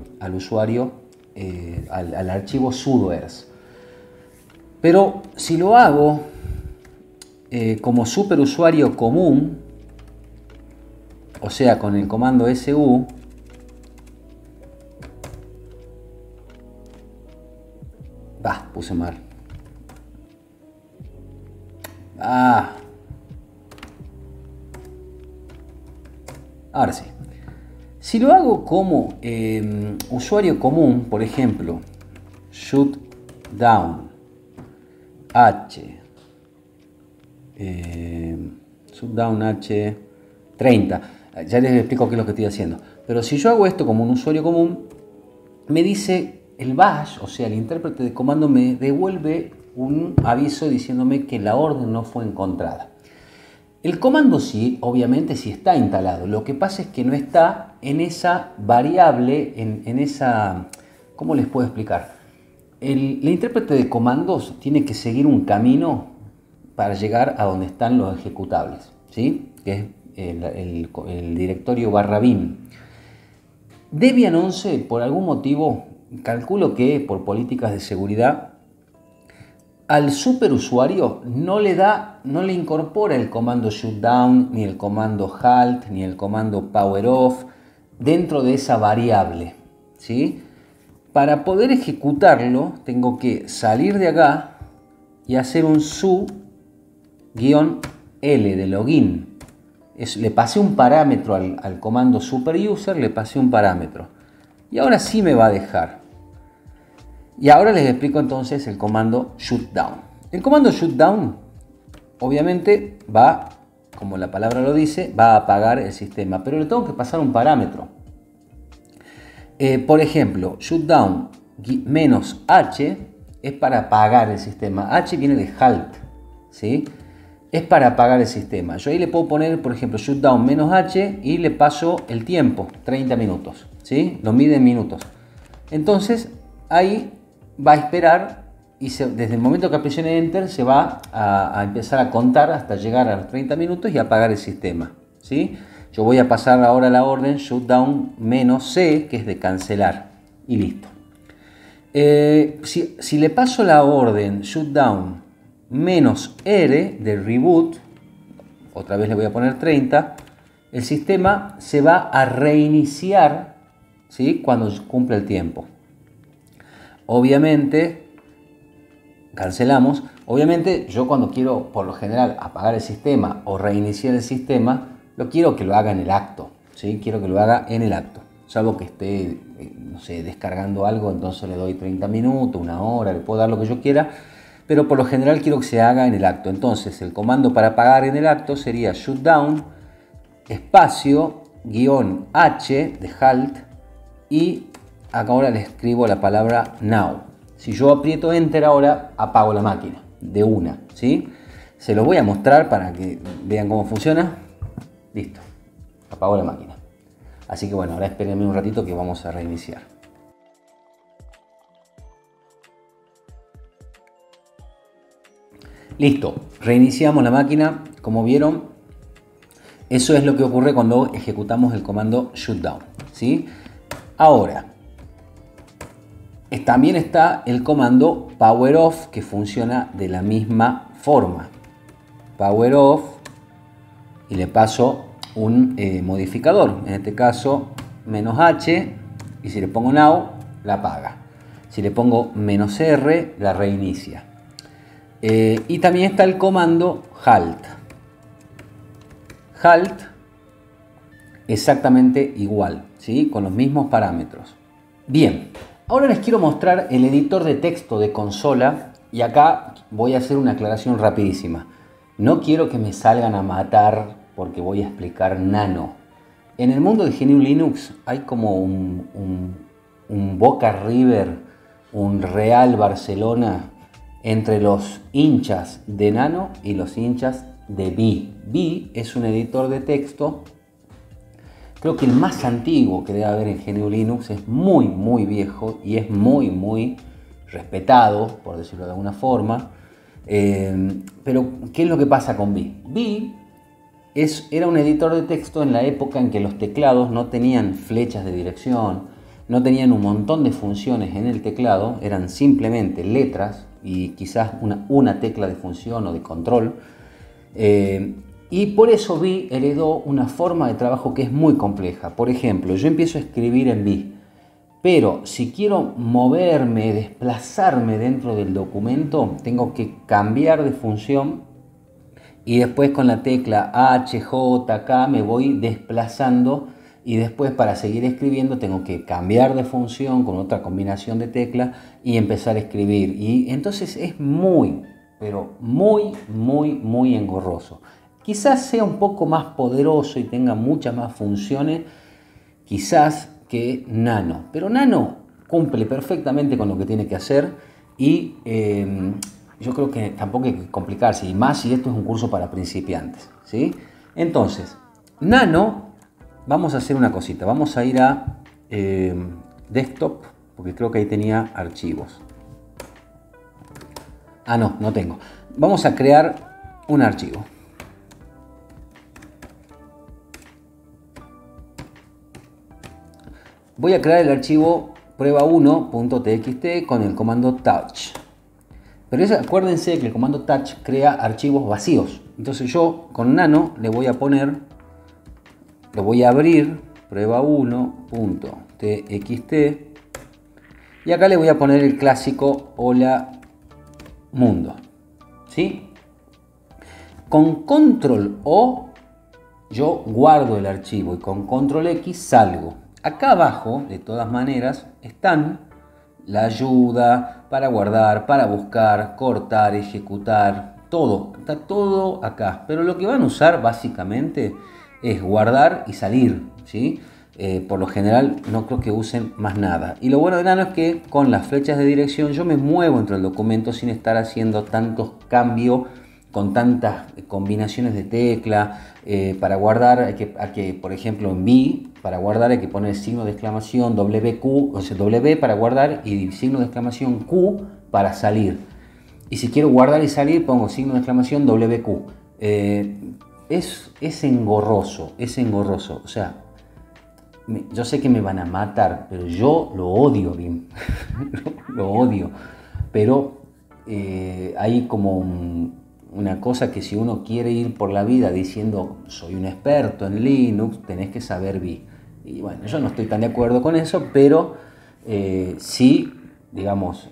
al archivo sudoers. Pero si lo hago como superusuario común, o sea, con el comando su, puse mal. Ahora sí. Si lo hago como usuario común, por ejemplo, shutdown shutdown h 30, ya les explico qué es lo que estoy haciendo. Pero si yo hago esto como un usuario común, me dice el bash, o sea, el intérprete de comando me devuelve un aviso diciéndome que la orden no fue encontrada. El comando sí, obviamente sí está instalado. Lo que pasa es que no está en esa variable, en esa... ¿Cómo les puedo explicar? El intérprete de comandos tiene que seguir un camino para llegar a donde están los ejecutables, ¿sí? Que es el directorio /bin. Debian 11, por algún motivo, calculo que por políticas de seguridad, al superusuario no le incorpora el comando shutdown, ni el comando halt, ni el comando power off dentro de esa variable, ¿sí? Para poder ejecutarlo, tengo que salir de acá y hacer un su-l de login. Le pasé un parámetro al comando superuser, le pasé un parámetro. Y ahora sí me va a dejar. Y ahora les explico entonces el comando shutdown. El comando shutdown, obviamente, va, como la palabra lo dice, va a apagar el sistema. Pero le tengo que pasar un parámetro. Por ejemplo, shutdown -h es para apagar el sistema. H viene de halt, ¿sí? Es para apagar el sistema. Yo ahí le puedo poner, por ejemplo, shutdown -h y le paso el tiempo, 30 minutos, ¿sí? Lo mide en minutos. Entonces, ahí va a esperar y desde el momento que presione Enter se va a empezar a contar hasta llegar a los 30 minutos y apagar el sistema, ¿sí? Yo voy a pasar ahora la orden shutdown -c, que es de cancelar, y listo. Si le paso la orden shutdown -r de reboot, otra vez le voy a poner 30, el sistema se va a reiniciar, ¿sí? Cuando cumple el tiempo. Obviamente, cancelamos. Obviamente, yo cuando quiero, por lo general, apagar el sistema o reiniciar el sistema, lo quiero que lo haga en el acto, ¿sí? Quiero que lo haga en el acto. Salvo que esté, no sé, descargando algo, entonces le doy 30 minutos, una hora, le puedo dar lo que yo quiera, pero por lo general quiero que se haga en el acto. Entonces, el comando para apagar en el acto sería shutdown, espacio, -h de halt, y acá ahora le escribo la palabra now. Si yo aprieto Enter ahora, apago la máquina de una, ¿sí? Se los voy a mostrar para que vean cómo funciona. Listo, apago la máquina. Así que bueno, ahora espérenme un ratito que vamos a reiniciar. Listo, reiniciamos la máquina. Como vieron, eso es lo que ocurre cuando ejecutamos el comando shutdown, ¿sí? Ahora, también está el comando power off, que funciona de la misma forma. Power off, y le paso un modificador, en este caso -h, y si le pongo now, la apaga. Si le pongo -r, la reinicia. Y también está el comando halt. Halt, exactamente igual, ¿sí? Con los mismos parámetros. Bien, ahora les quiero mostrar el editor de texto de consola, y acá voy a hacer una aclaración rapidísima. No quiero que me salgan a matar porque voy a explicar nano. En el mundo de GNU Linux hay como un Boca River, un Real Barcelona entre los hinchas de nano y los hinchas de Vi. Vi es un editor de texto, creo que el más antiguo que debe haber en GNU Linux, es muy viejo y es muy respetado, por decirlo de alguna forma. Pero, ¿qué es lo que pasa con Vi? Vi era un editor de texto en la época en que los teclados no tenían flechas de dirección, no tenían un montón de funciones en el teclado, eran simplemente letras y quizás una tecla de función o de control. Y por eso Vi heredó una forma de trabajo que es muy compleja. Por ejemplo, yo empiezo a escribir en Vi, pero si quiero moverme, desplazarme dentro del documento, tengo que cambiar de función y después con la tecla H, J, K me voy desplazando y después para seguir escribiendo tengo que cambiar de función con otra combinación de tecla y empezar a escribir. Y entonces es muy, pero muy engorroso. Quizás sea un poco más poderoso y tenga muchas más funciones, quizás que Nano. Pero Nano cumple perfectamente con lo que tiene que hacer y yo creo que tampoco hay que complicarse, y más si esto es un curso para principiantes, ¿sí? Entonces, Nano, vamos a hacer una cosita. Vamos a ir a Desktop, porque creo que ahí tenía archivos. Ah, no tengo. Vamos a crear un archivo. Voy a crear el archivo prueba1.txt con el comando touch. Pero acuérdense que el comando touch crea archivos vacíos. Entonces yo con Nano le voy a poner, lo voy a abrir, prueba1.txt, y acá le voy a poner el clásico hola mundo. ¿Sí? Con control O yo guardo el archivo y con control X salgo. Acá abajo, de todas maneras, están la ayuda para guardar, para buscar, cortar, ejecutar, todo. Está todo acá. Pero lo que van a usar básicamente es guardar y salir, ¿sí? Por lo general no creo que usen más nada. Y lo bueno de Nano es que con las flechas de dirección yo me muevo entre el documento sin estar haciendo tantos cambios con tantas combinaciones de tecla. Para guardar hay que, por ejemplo, en Vi, para guardar hay que poner signo de exclamación WQ, o sea, W para guardar y signo de exclamación Q para salir. Y si quiero guardar y salir pongo signo de exclamación WQ. Es engorroso, o sea, yo sé que me van a matar, pero yo lo odio, BIM. Lo odio. Pero hay como una cosa que si uno quiere ir por la vida diciendo soy un experto en Linux, tenés que saber Vi. Y bueno, yo no estoy tan de acuerdo con eso, pero sí, digamos,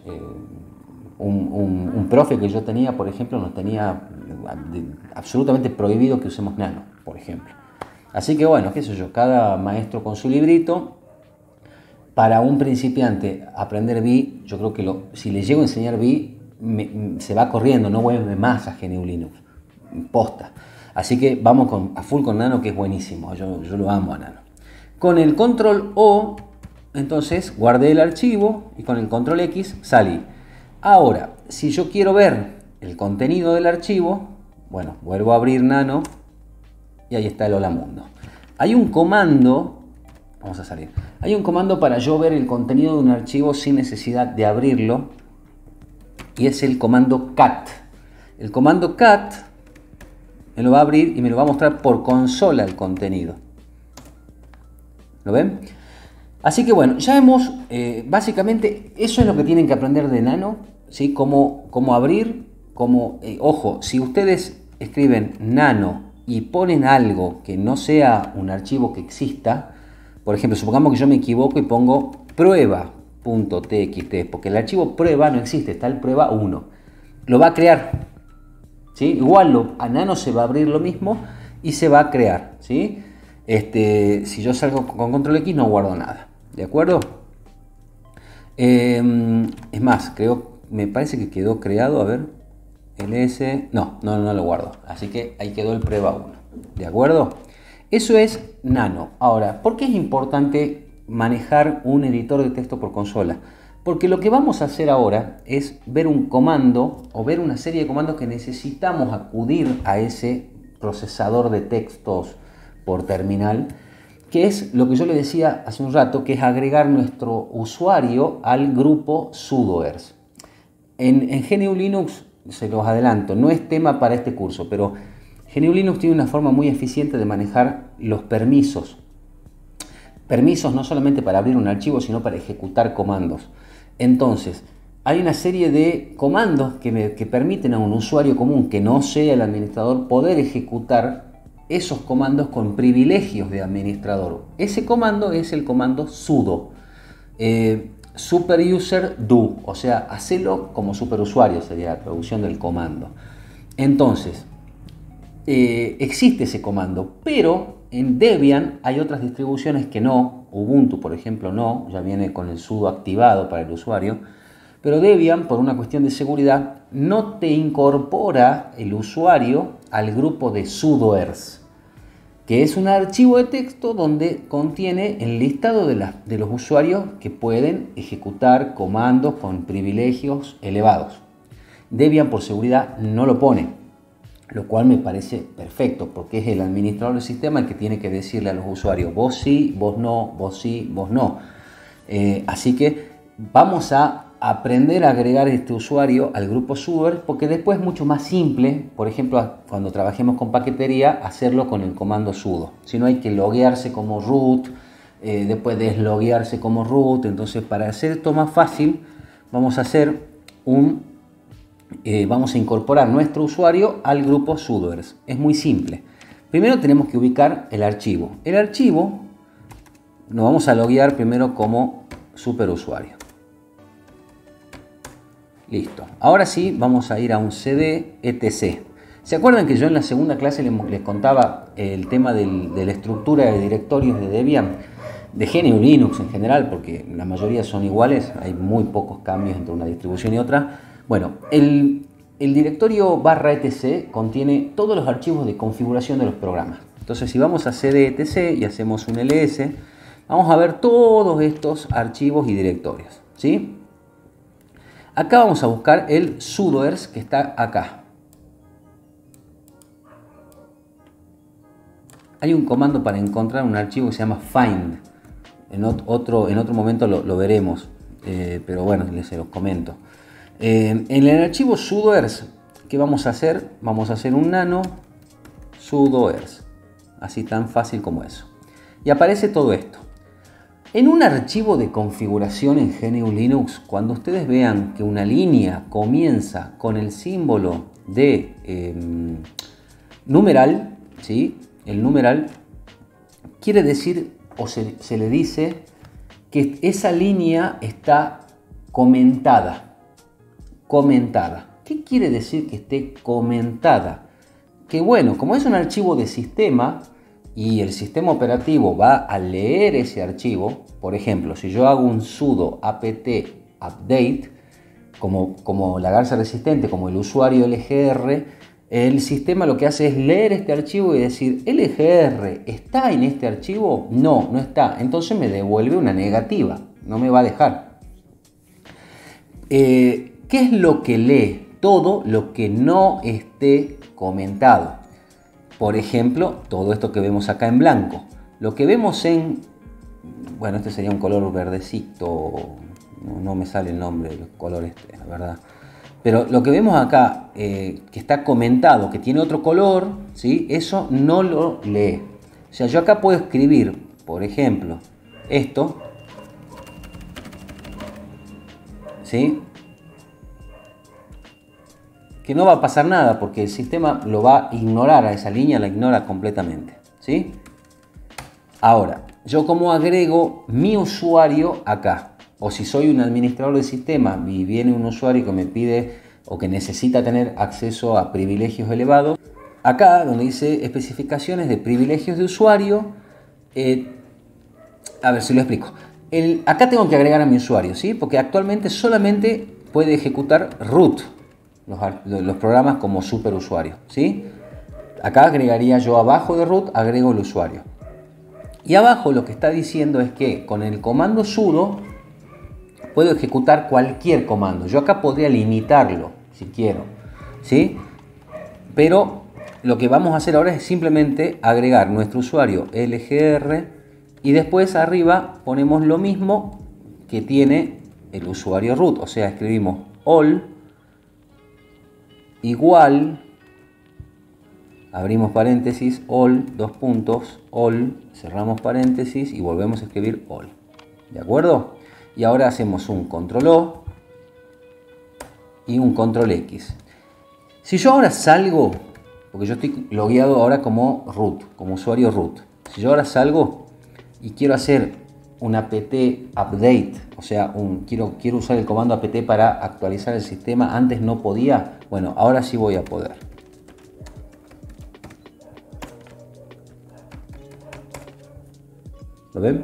un profe que yo tenía, por ejemplo, nos tenía absolutamente prohibido que usemos Nano, por ejemplo. Así que bueno, qué sé yo, cada maestro con su librito. Para un principiante aprender Vi, yo creo que si le llego a enseñar Vi, se va corriendo, no vuelve más a GNU Linux, posta. Así que vamos a full con Nano, que es buenísimo, yo lo amo a Nano. Con el control O, entonces guardé el archivo y con el control X salí. Ahora, si yo quiero ver el contenido del archivo, bueno, vuelvo a abrir Nano y ahí está el hola mundo. Hay un comando, vamos a salir, hay un comando para yo ver el contenido de un archivo sin necesidad de abrirlo, y es el comando cat. El comando cat me lo va a abrir y me lo va a mostrar por consola el contenido. ¿Lo ven? Así que bueno, ya hemos, básicamente, eso es lo que tienen que aprender de Nano, ¿sí? Cómo abrir, ojo, si ustedes escriben Nano y ponen algo que no sea un archivo que exista, por ejemplo, supongamos que yo me equivoco y pongo prueba.txt, porque el archivo prueba no existe, está el prueba 1. Lo va a crear, ¿sí? Igual a Nano se va a abrir lo mismo y se va a crear, ¿sí? Si yo salgo con control X no guardo nada, ¿de acuerdo? Es más, me parece que quedó creado, a ver, ls, no lo guardo, así que ahí quedó el prueba 1, ¿de acuerdo? Eso es Nano. Ahora, ¿por qué es importante manejar un editor de texto por consola? Porque lo que vamos a hacer ahora es ver un comando o ver una serie de comandos que necesitamos acudir a ese procesador de textos por terminal, que es lo que yo le decía hace un rato, que es agregar nuestro usuario al grupo sudoers. En GNU Linux se los adelanto, no es tema para este curso, pero GNU Linux tiene una forma muy eficiente de manejar los permisos. Permisos no solamente para abrir un archivo, sino para ejecutar comandos. Entonces, hay una serie de comandos que permiten a un usuario común, que no sea el administrador, poder ejecutar esos comandos con privilegios de administrador. Ese comando es el comando sudo. Superuser do, o sea, hacelo como superusuario, sería la traducción del comando. Entonces, existe ese comando, pero en Debian hay otras distribuciones que no. Ubuntu, por ejemplo, no, ya viene con el sudo activado para el usuario, pero Debian, por una cuestión de seguridad, no te incorpora el usuario al grupo de sudoers, que es un archivo de texto donde contiene el listado de los usuarios que pueden ejecutar comandos con privilegios elevados. Debian, por seguridad, no lo pone, lo cual me parece perfecto, porque es el administrador del sistema el que tiene que decirle a los usuarios, vos sí, vos no, vos sí, vos no. Así que vamos a aprender a agregar este usuario al grupo sudoer, porque después es mucho más simple, por ejemplo, cuando trabajemos con paquetería, hacerlo con el comando sudo. Si no, hay que loguearse como root, después desloguearse como root. Entonces, para hacer esto más fácil, vamos a hacer vamos a incorporar nuestro usuario al grupo sudoers. Es muy simple. Primero tenemos que ubicar el archivo. El archivo nos vamos a loguear primero como superusuario. Listo. Ahora sí vamos a ir a un cd etc. ¿Se acuerdan que yo en la segunda clase les contaba el tema de la estructura de directorios de Debian? De GNU Linux en general, porque la mayoría son iguales, hay muy pocos cambios entre una distribución y otra. Bueno, el directorio /etc contiene todos los archivos de configuración de los programas. Entonces, si vamos a cd etc y hacemos un ls, vamos a ver todos estos archivos y directorios, ¿sí? Acá vamos a buscar el sudoers que está acá. Hay un comando para encontrar un archivo que se llama find. En otro momento lo veremos, pero bueno, se los comento. En el archivo sudoers, ¿qué vamos a hacer? Vamos a hacer un nano sudoers. Así tan fácil como eso. Y aparece todo esto. En un archivo de configuración en GNU Linux, cuando ustedes vean que una línea comienza con el símbolo de numeral, ¿sí? El numeral quiere decir, o se le dice, que esa línea está comentada. Comentada. ¿Qué quiere decir que esté comentada? Que bueno, como es un archivo de sistema, y el sistema operativo va a leer ese archivo, por ejemplo, si yo hago un sudo apt update, como la garza resistente, como el usuario LGR, el sistema lo que hace es leer este archivo y decir, ¿LGR está en este archivo? No, no está. Entonces me devuelve una negativa, no me va a dejar. ¿Qué es lo que lee? Todo lo que no esté comentado. Por ejemplo, todo esto que vemos acá en blanco. Lo que vemos bueno, este sería un color verdecito, no me sale el nombre del color la verdad. Pero lo que vemos acá, que está comentado, que tiene otro color, ¿sí? Eso no lo lee. O sea, yo acá puedo escribir, por ejemplo, esto, ¿sí? Que no va a pasar nada porque el sistema lo va a ignorar a esa línea, la ignora completamente, ¿sí? Ahora, yo como agrego mi usuario acá, o si soy un administrador del sistema y viene un usuario que me pide o que necesita tener acceso a privilegios elevados, acá donde dice especificaciones de privilegios de usuario, a ver si lo explico. Acá tengo que agregar a mi usuario, ¿sí? Porque actualmente solamente puede ejecutar root. Los programas como superusuario, ¿sí? Acá agregaría yo abajo de root, agrego el usuario. Y abajo lo que está diciendo es que con el comando sudo puedo ejecutar cualquier comando. Yo acá podría limitarlo si quiero, ¿sí? Pero lo que vamos a hacer ahora es simplemente agregar nuestro usuario LGR y después arriba ponemos lo mismo que tiene el usuario root. O sea, escribimos all igual, abrimos paréntesis, all, dos puntos, all, cerramos paréntesis y volvemos a escribir all. ¿De acuerdo? Y ahora hacemos un control O y un control X. Si yo ahora salgo, porque yo estoy logueado ahora como root, como usuario root. Si yo ahora salgo y quiero hacer un apt update, o sea, quiero usar el comando apt para actualizar el sistema, antes no podía, bueno, ahora sí voy a poder. ¿Lo ven?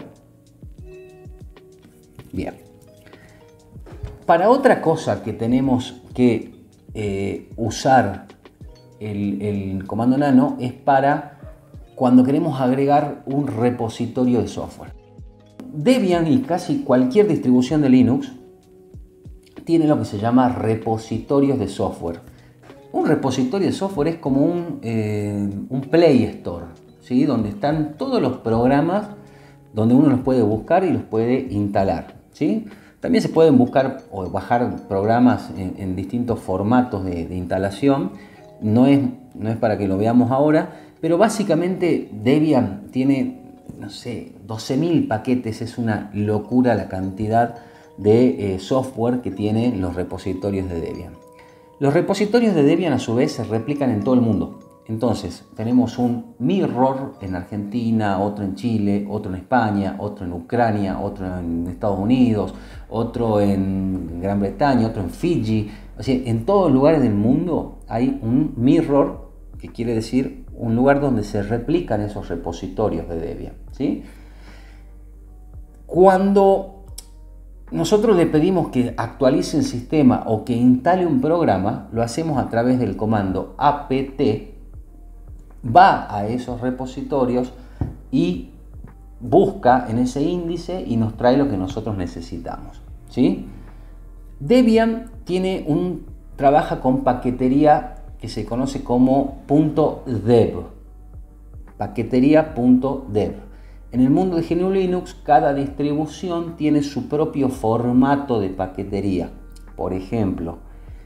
Bien. Para otra cosa que tenemos que usar el comando nano es para cuando queremos agregar un repositorio de software. Debian y casi cualquier distribución de Linux tiene lo que se llama repositorios de software. Un repositorio de software es como un Play Store, ¿sí? Donde están todos los programas, donde uno los puede buscar y los puede instalar, ¿sí? También se pueden buscar o bajar programas en distintos formatos de instalación. No es para que lo veamos ahora, pero básicamente Debian tiene, no sé, 12.000 paquetes. Es una locura la cantidad de software que tienen los repositorios de Debian. Los repositorios de Debian a su vez se replican en todo el mundo. Entonces tenemos un mirror en Argentina, otro en Chile, otro en España, otro en Ucrania, otro en Estados Unidos, otro en Gran Bretaña, otro en Fiji. O sea, en todos los lugares del mundo hay un mirror, que quiere decir un lugar donde se replican esos repositorios de Debian, ¿sí? Cuando nosotros le pedimos que actualice el sistema o que instale un programa, lo hacemos a través del comando apt, va a esos repositorios y busca en ese índice y nos trae lo que nosotros necesitamos, ¿sí? Debian trabaja con paquetería que se conoce como .dev, paquetería.dev. En el mundo de GNU Linux, cada distribución tiene su propio formato de paquetería. Por ejemplo,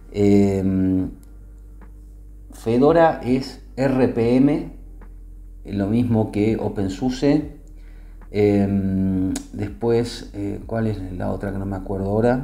Fedora es RPM, lo mismo que OpenSUSE. Después, ¿cuál es la otra que no me acuerdo ahora?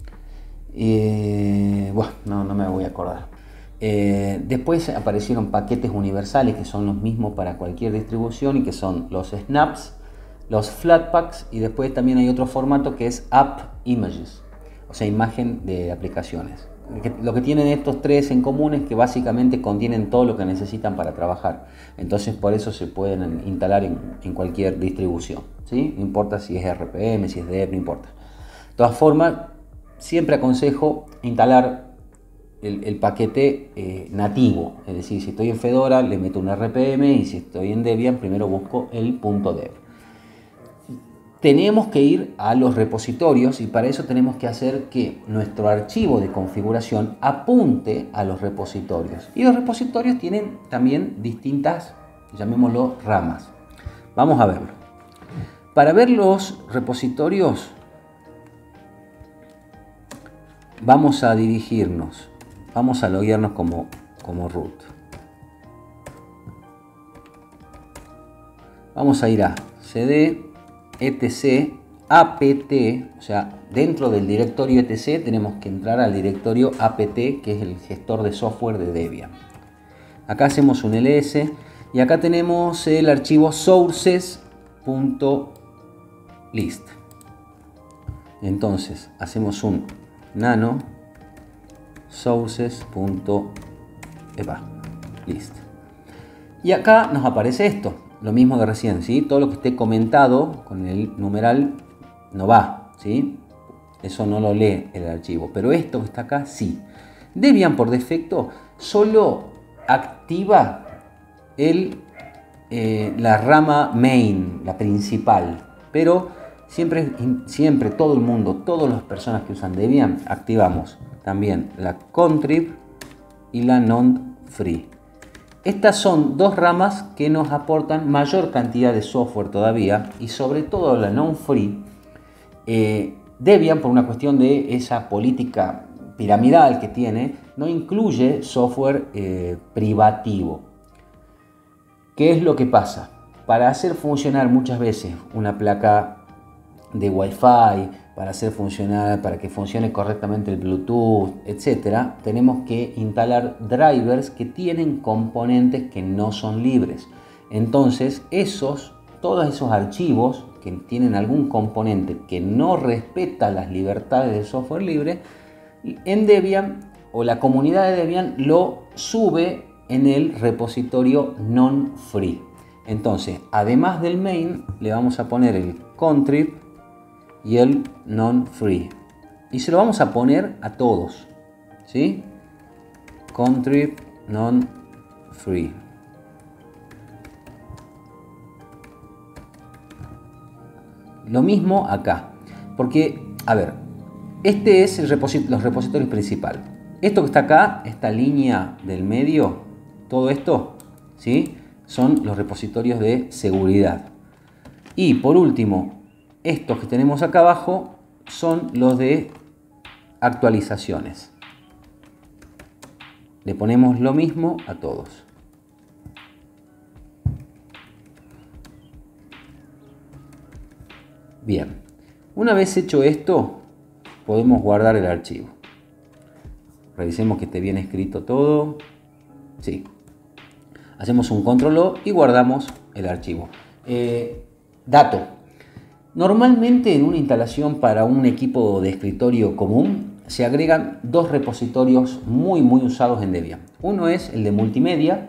Bueno, no me voy a acordar. Después aparecieron paquetes universales que son los mismos para cualquier distribución y que son los snaps, los flatpaks, y después también hay otro formato que es app images, o sea, imagen de aplicaciones. Lo que tienen estos tres en común es que básicamente contienen todo lo que necesitan para trabajar. Entonces por eso se pueden instalar en cualquier distribución, ¿sí? No importa si es RPM, si es Dev, no importa. De todas formas, siempre aconsejo instalar el paquete nativo. Es decir, si estoy en Fedora le meto un RPM, y si estoy en Debian primero busco el .dev. Tenemos que ir a los repositorios y para eso tenemos que hacer que nuestro archivo de configuración apunte a los repositorios. Y los repositorios tienen también distintas, llamémoslo, ramas. Vamos a verlo. Para ver los repositorios vamos a dirigirnos, vamos a loguearnos como root. Vamos a ir a cd etc apt, o sea, dentro del directorio etc tenemos que entrar al directorio apt, que es el gestor de software de Debian. Acá hacemos un ls y acá tenemos el archivo sources.list. Entonces hacemos un nano sources.list y acá nos aparece esto. Lo mismo de recién, ¿sí? Todo lo que esté comentado con el numeral no va, ¿sí? Eso no lo lee el archivo, pero esto que está acá sí. Debian por defecto solo activa la rama main, la principal, pero siempre todo el mundo, todas las personas que usan Debian, activamos también la contrib y la non-free. Estas son dos ramas que nos aportan mayor cantidad de software todavía, y sobre todo la non-free. Debian, por una cuestión de esa política piramidal que tiene no incluye software privativo. ¿Qué es lo que pasa? Para hacer funcionar muchas veces una placa de Wi-Fi, para que funcione correctamente el Bluetooth, etcétera, tenemos que instalar drivers que tienen componentes que no son libres. Entonces, todos esos archivos que tienen algún componente que no respeta las libertades del software libre, en Debian o la comunidad de Debian lo sube en el repositorio non-free. Entonces, además del main, le vamos a poner el contrib y el non-free. Y se lo vamos a poner a todos, ¿sí? Contrib non-free. Lo mismo acá, porque, a ver, este es los repositorios principales. Esto que está acá, esta línea del medio, todo esto, ¿sí? Son los repositorios de seguridad. Y por último, estos que tenemos acá abajo son los de actualizaciones. Le ponemos lo mismo a todos. Bien, una vez hecho esto, podemos guardar el archivo. Revisemos que esté bien escrito todo. Sí. Hacemos un control O y guardamos el archivo. Dato. Normalmente en una instalación para un equipo de escritorio común se agregan dos repositorios muy usados en Debian. Uno es el de multimedia,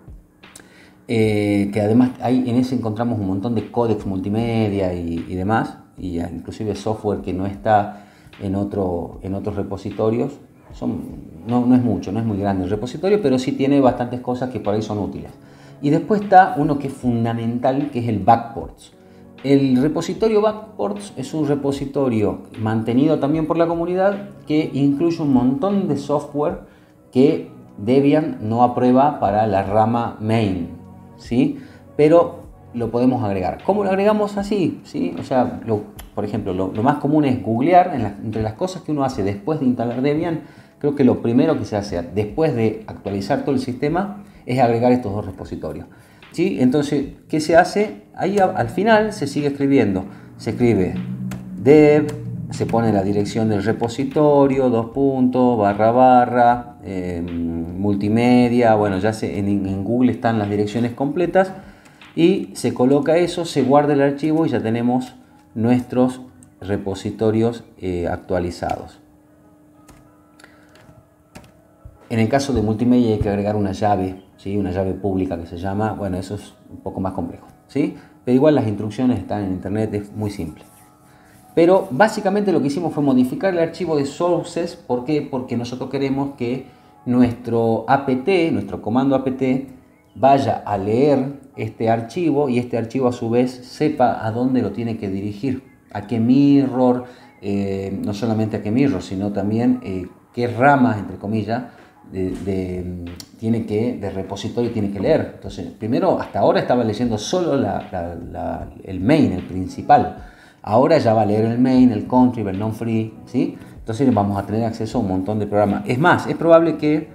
que además en ese encontramos un montón de códecs multimedia y demás, y inclusive software que no está en otros repositorios. No es mucho, no es muy grande el repositorio, pero sí tiene bastantes cosas que por ahí son útiles. Y después está uno que es fundamental, que es el Backports. El repositorio Backports es un repositorio mantenido también por la comunidad que incluye un montón de software que Debian no aprueba para la rama main, ¿sí? Pero lo podemos agregar. ¿Cómo lo agregamos así? ¿Sí? O sea, por ejemplo, lo más común es googlear. Entre las cosas que uno hace después de instalar Debian, creo que lo primero que se hace después de actualizar todo el sistema es agregar estos dos repositorios. ¿Sí? Entonces, ¿qué se hace? Ahí al final se sigue escribiendo. Se escribe dev, se pone la dirección del repositorio, multimedia. Bueno, ya en Google están las direcciones completas. Y se coloca eso, se guarda el archivo y ya tenemos nuestros repositorios actualizados. En el caso de multimedia hay que agregar una llave, ¿sí? Una llave pública que se llama, bueno, eso es un poco más complejo, ¿sí? Pero igual las instrucciones están en internet, es muy simple. Pero básicamente lo que hicimos fue modificar el archivo de sources. ¿Por qué? Porque nosotros queremos que nuestro apt, nuestro comando apt, vaya a leer este archivo y este archivo a su vez sepa a dónde lo tiene que dirigir, a qué mirror, no solamente a qué mirror, sino también qué ramas, entre comillas, de repositorio tiene que leer. Entonces, primero, hasta ahora estaba leyendo solo el main, el principal. Ahora ya va a leer el main, el contrib, el non-free, ¿sí? Entonces vamos a tener acceso a un montón de programas. Es más, es probable,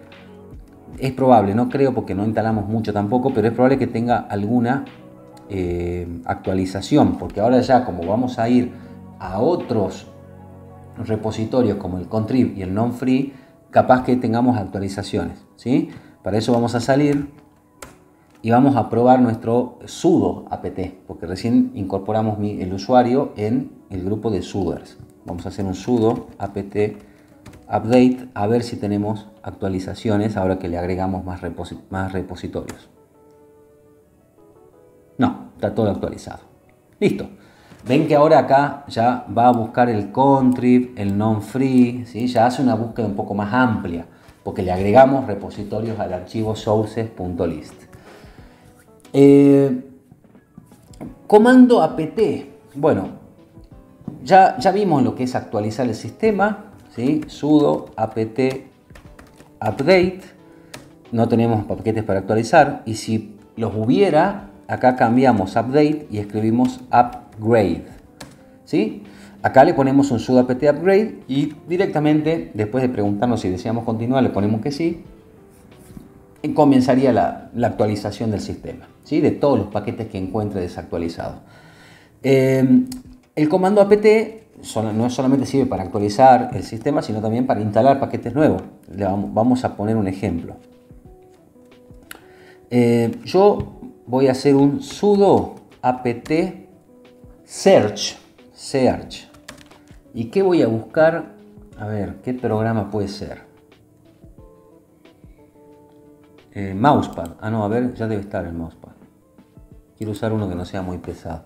no creo porque no instalamos mucho tampoco, pero es probable que tenga alguna actualización, porque ahora ya como vamos a ir a otros repositorios como el contrib y el non-free, capaz que tengamos actualizaciones, ¿sí? Para eso vamos a salir y vamos a probar nuestro sudo apt, porque recién incorporamos el usuario en el grupo de suders. Vamos a hacer un sudo apt update a ver si tenemos actualizaciones ahora que le agregamos más repositorios. No, está todo actualizado. Listo. Ven que ahora acá ya va a buscar el contrib, el non-free, ¿sí? Ya hace una búsqueda un poco más amplia, porque le agregamos repositorios al archivo sources.list. Comando apt. Bueno, ya vimos lo que es actualizar el sistema, ¿sí? Sudo apt update. No tenemos paquetes para actualizar, y si los hubiera, acá cambiamos update y escribimos upgrade, ¿sí? acá le ponemos un sudo apt upgrade y directamente, después de preguntarnos si deseamos continuar, le ponemos que sí. Y comenzaría la actualización del sistema, ¿sí? De todos los paquetes que encuentre desactualizados. El comando apt no solamente sirve para actualizar el sistema, sino también para instalar paquetes nuevos. Vamos a poner un ejemplo. Yo voy a hacer un sudo apt search. ¿Y qué voy a buscar? A ver, ¿qué programa puede ser? Mousepad. Ah, no, a ver, ya debe estar el mousepad. Quiero usar uno que no sea muy pesado.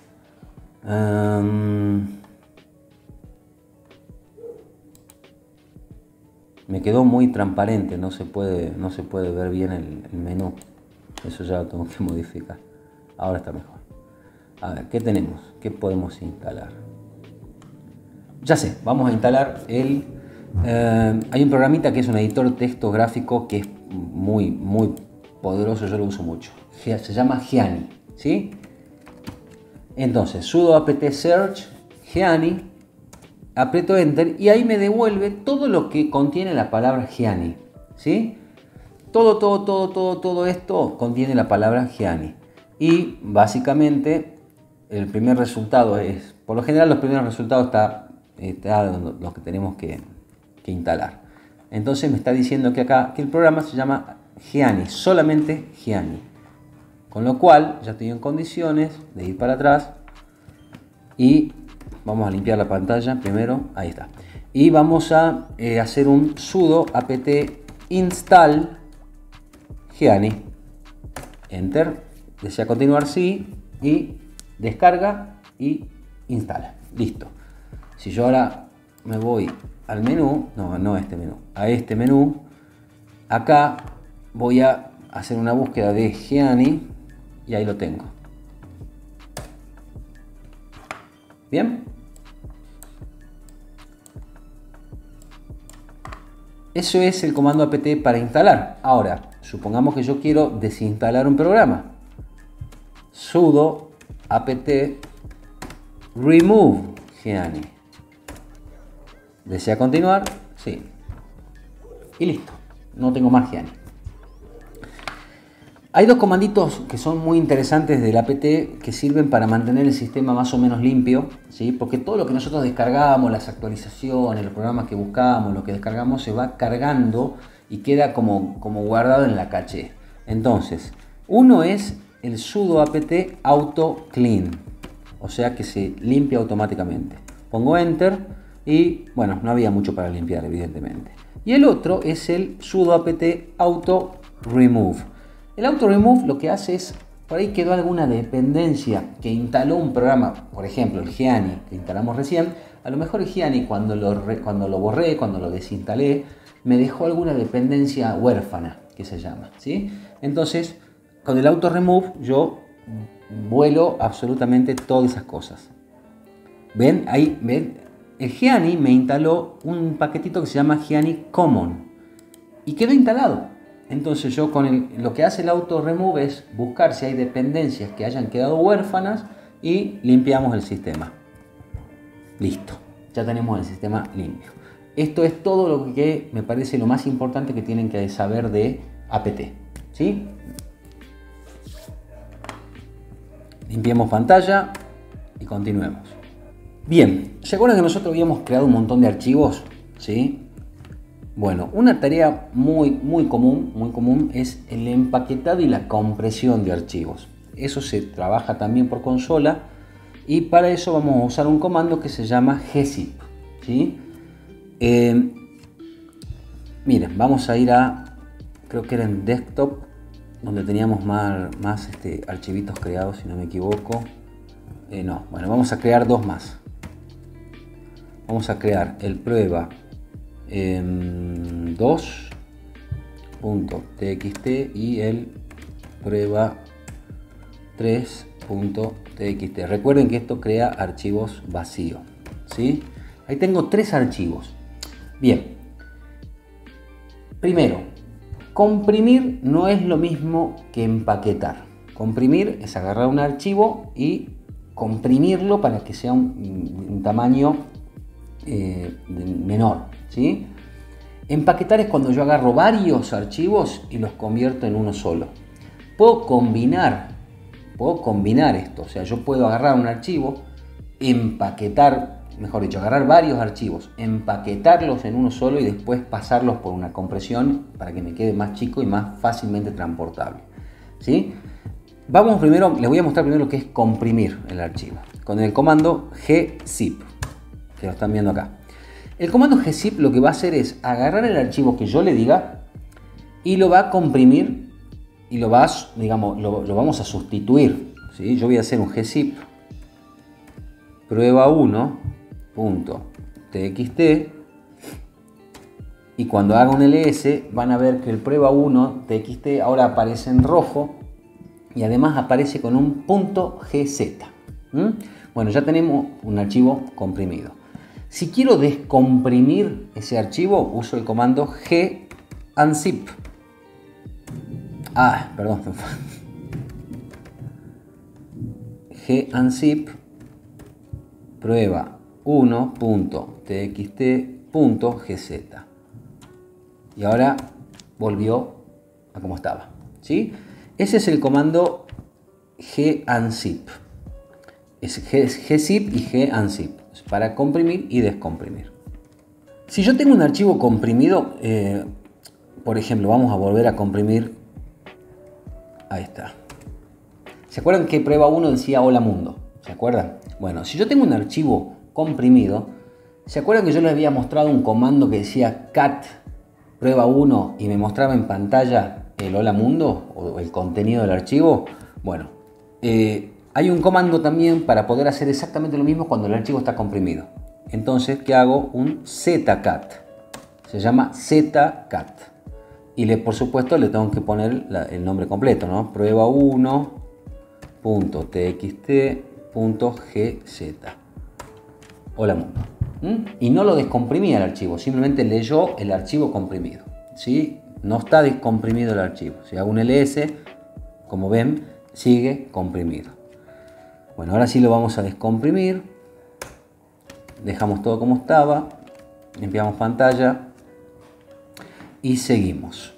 Me quedó muy transparente, no se puede ver bien el menú. Eso ya lo tengo que modificar. Ahora está mejor. A ver, ¿qué tenemos? ¿Qué podemos instalar? Ya sé, vamos a instalar hay un programita que es un editor de texto gráfico que es muy poderoso, yo lo uso mucho. Se llama Geany, ¿sí? Entonces, sudo apt search Geany, aprieto enter y ahí me devuelve todo lo que contiene la palabra Geany, ¿sí? Todo esto contiene la palabra Geany. Y básicamente el primer resultado es, por lo general los primeros resultados está los que tenemos que instalar. Entonces me está diciendo que acá que el programa se llama Geany, solamente Geany. Con lo cual ya estoy en condiciones de ir para atrás y vamos a limpiar la pantalla primero, ahí está. Y vamos a hacer un sudo apt install Geany. Enter, desea continuar sí y descarga y instala. Listo. Si yo ahora me voy al menú, no a este menú, a este menú, acá voy a hacer una búsqueda de Geany y ahí lo tengo. Bien. Eso es el comando apt para instalar. Ahora, supongamos que yo quiero desinstalar un programa. Sudo apt remove Geany. ¿Desea continuar? Sí. Y listo. No tengo más Geany. Hay dos comanditos que son muy interesantes del apt que sirven para mantener el sistema más o menos limpio, ¿sí? Porque todo lo que nosotros descargamos, las actualizaciones, los programas que buscamos, lo que descargamos se va cargando y queda como guardado en la caché. Entonces, uno es el sudo apt auto clean, o sea que se limpia automáticamente. Pongo enter y bueno, no había mucho para limpiar evidentemente. Y el otro es el sudo apt auto remove. El auto remove lo que hace es, por ahí quedó alguna dependencia que instaló un programa, por ejemplo el Geany que instalamos recién, a lo mejor el Geany cuando lo borré, cuando lo desinstalé, me dejó alguna dependencia huérfana, que se llama, ¿sí? Entonces, con el auto remove yo vuelo absolutamente todas esas cosas. ¿Ven? Ahí, ¿ven? El Geany me instaló un paquetito que se llama Geany Common y quedó instalado. Entonces yo lo que hace el auto remove es buscar si hay dependencias que hayan quedado huérfanas y limpiamos el sistema. Listo, ya tenemos el sistema limpio. Esto es todo lo que me parece lo más importante que tienen que saber de apt, ¿sí? Limpiemos pantalla y continuemos. Bien, ¿se acuerdan que nosotros habíamos creado un montón de archivos? ¿Sí? Bueno, una tarea muy común es el empaquetado y la compresión de archivos. Eso se trabaja también por consola y para eso vamos a usar un comando que se llama gzip, ¿sí? Miren, vamos a ir a, creo que era en desktop, donde teníamos más archivitos creados, si no me equivoco. No, bueno, vamos a crear dos más. Vamos a crear el prueba 2.txt y el prueba 3.txt. Recuerden que esto crea archivos vacíos, ¿sí? Ahí tengo tres archivos. Bien, primero, comprimir no es lo mismo que empaquetar. Comprimir es agarrar un archivo y comprimirlo para que sea un tamaño menor, ¿sí? Empaquetar es cuando yo agarro varios archivos y los convierto en uno solo. Puedo combinar esto, o sea, yo puedo agarrar un archivo, empaquetar, mejor dicho, agarrar varios archivos, empaquetarlos en uno solo y después pasarlos por una compresión para que me quede más chico y más fácilmente transportable, ¿sí? Vamos primero, les voy a mostrar primero lo que es comprimir el archivo con el comando gzip, que lo están viendo acá. El comando gzip lo que va a hacer es agarrar el archivo que yo le diga y lo va a comprimir y lo vamos a sustituir, ¿sí? Yo voy a hacer un gzip prueba1.txt y cuando haga un ls van a ver que el prueba1.txt ahora aparece en rojo y además aparece con un .gz. Bueno, ya tenemos un archivo comprimido. Si quiero descomprimir ese archivo, uso el comando gunzip. Perdón. gunzip prueba1.txt.gz. Y ahora volvió a como estaba, ¿sí? Ese es el comando gunzip. Es gzip y gunzip para comprimir y descomprimir. Si yo tengo un archivo comprimido, por ejemplo, vamos a volver a comprimir. Ahí está. ¿Se acuerdan que prueba 1 decía hola mundo? ¿Se acuerdan? Bueno, si yo tengo un archivo comprimido, ¿se acuerdan que yo les había mostrado un comando que decía cat prueba 1 y me mostraba en pantalla el hola mundo o el contenido del archivo? Bueno, hay un comando también para poder hacer exactamente lo mismo cuando el archivo está comprimido. Entonces, ¿qué hago? Un zcat. Se llama zcat. Y por supuesto le tengo que poner el nombre completo, ¿no? prueba1.txt.gz. Hola mundo. Y no lo descomprimía el archivo, simplemente leyó el archivo comprimido, ¿sí? No está descomprimido el archivo. Si hago un ls, como ven, sigue comprimido. Bueno, ahora sí lo vamos a descomprimir. Dejamos todo como estaba. Limpiamos pantalla. Y seguimos.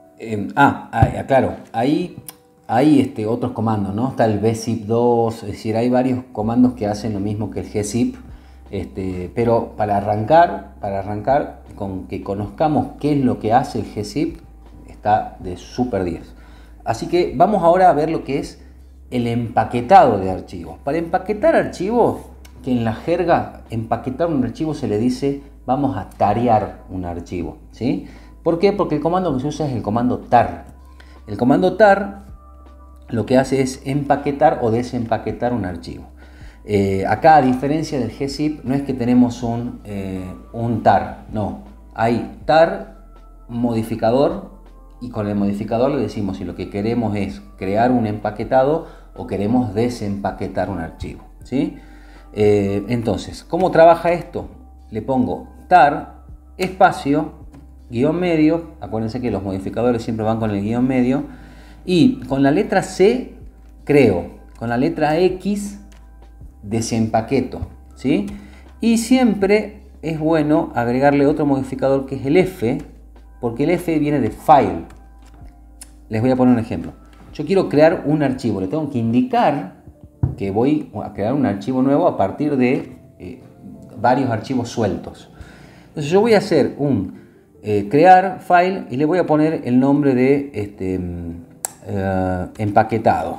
Claro, hay otros comandos, ¿no? Está el bzip2, es decir, hay varios comandos que hacen lo mismo que el gzip. Pero para arrancar, con que conozcamos qué es lo que hace el gzip, está de super 10. Así que vamos ahora a ver lo que es el empaquetado de archivos. Para empaquetar archivos, que en la jerga, empaquetar un archivo se le dice, vamos a tarear un archivo, ¿sí? ¿Por qué? Porque el comando que se usa es el comando tar. El comando tar lo que hace es empaquetar o desempaquetar un archivo. Acá, a diferencia del gzip, no es que tenemos un tar, no. Hay tar, modificador, y con el modificador le decimos si lo que queremos es crear un empaquetado o queremos desempaquetar un archivo, ¿sí? Entonces, ¿cómo trabaja esto? Le pongo tar, espacio, guión medio, acuérdense que los modificadores siempre van con el guión medio, y con la letra C creo, con la letra X desempaqueto, ¿sí? Y siempre es bueno agregarle otro modificador que es el F, porque el F viene de file. Les voy a poner un ejemplo. Yo quiero crear un archivo, le tengo que indicar que voy a crear un archivo nuevo a partir de varios archivos sueltos. Entonces yo voy a hacer un crear file y le voy a poner el nombre de empaquetado.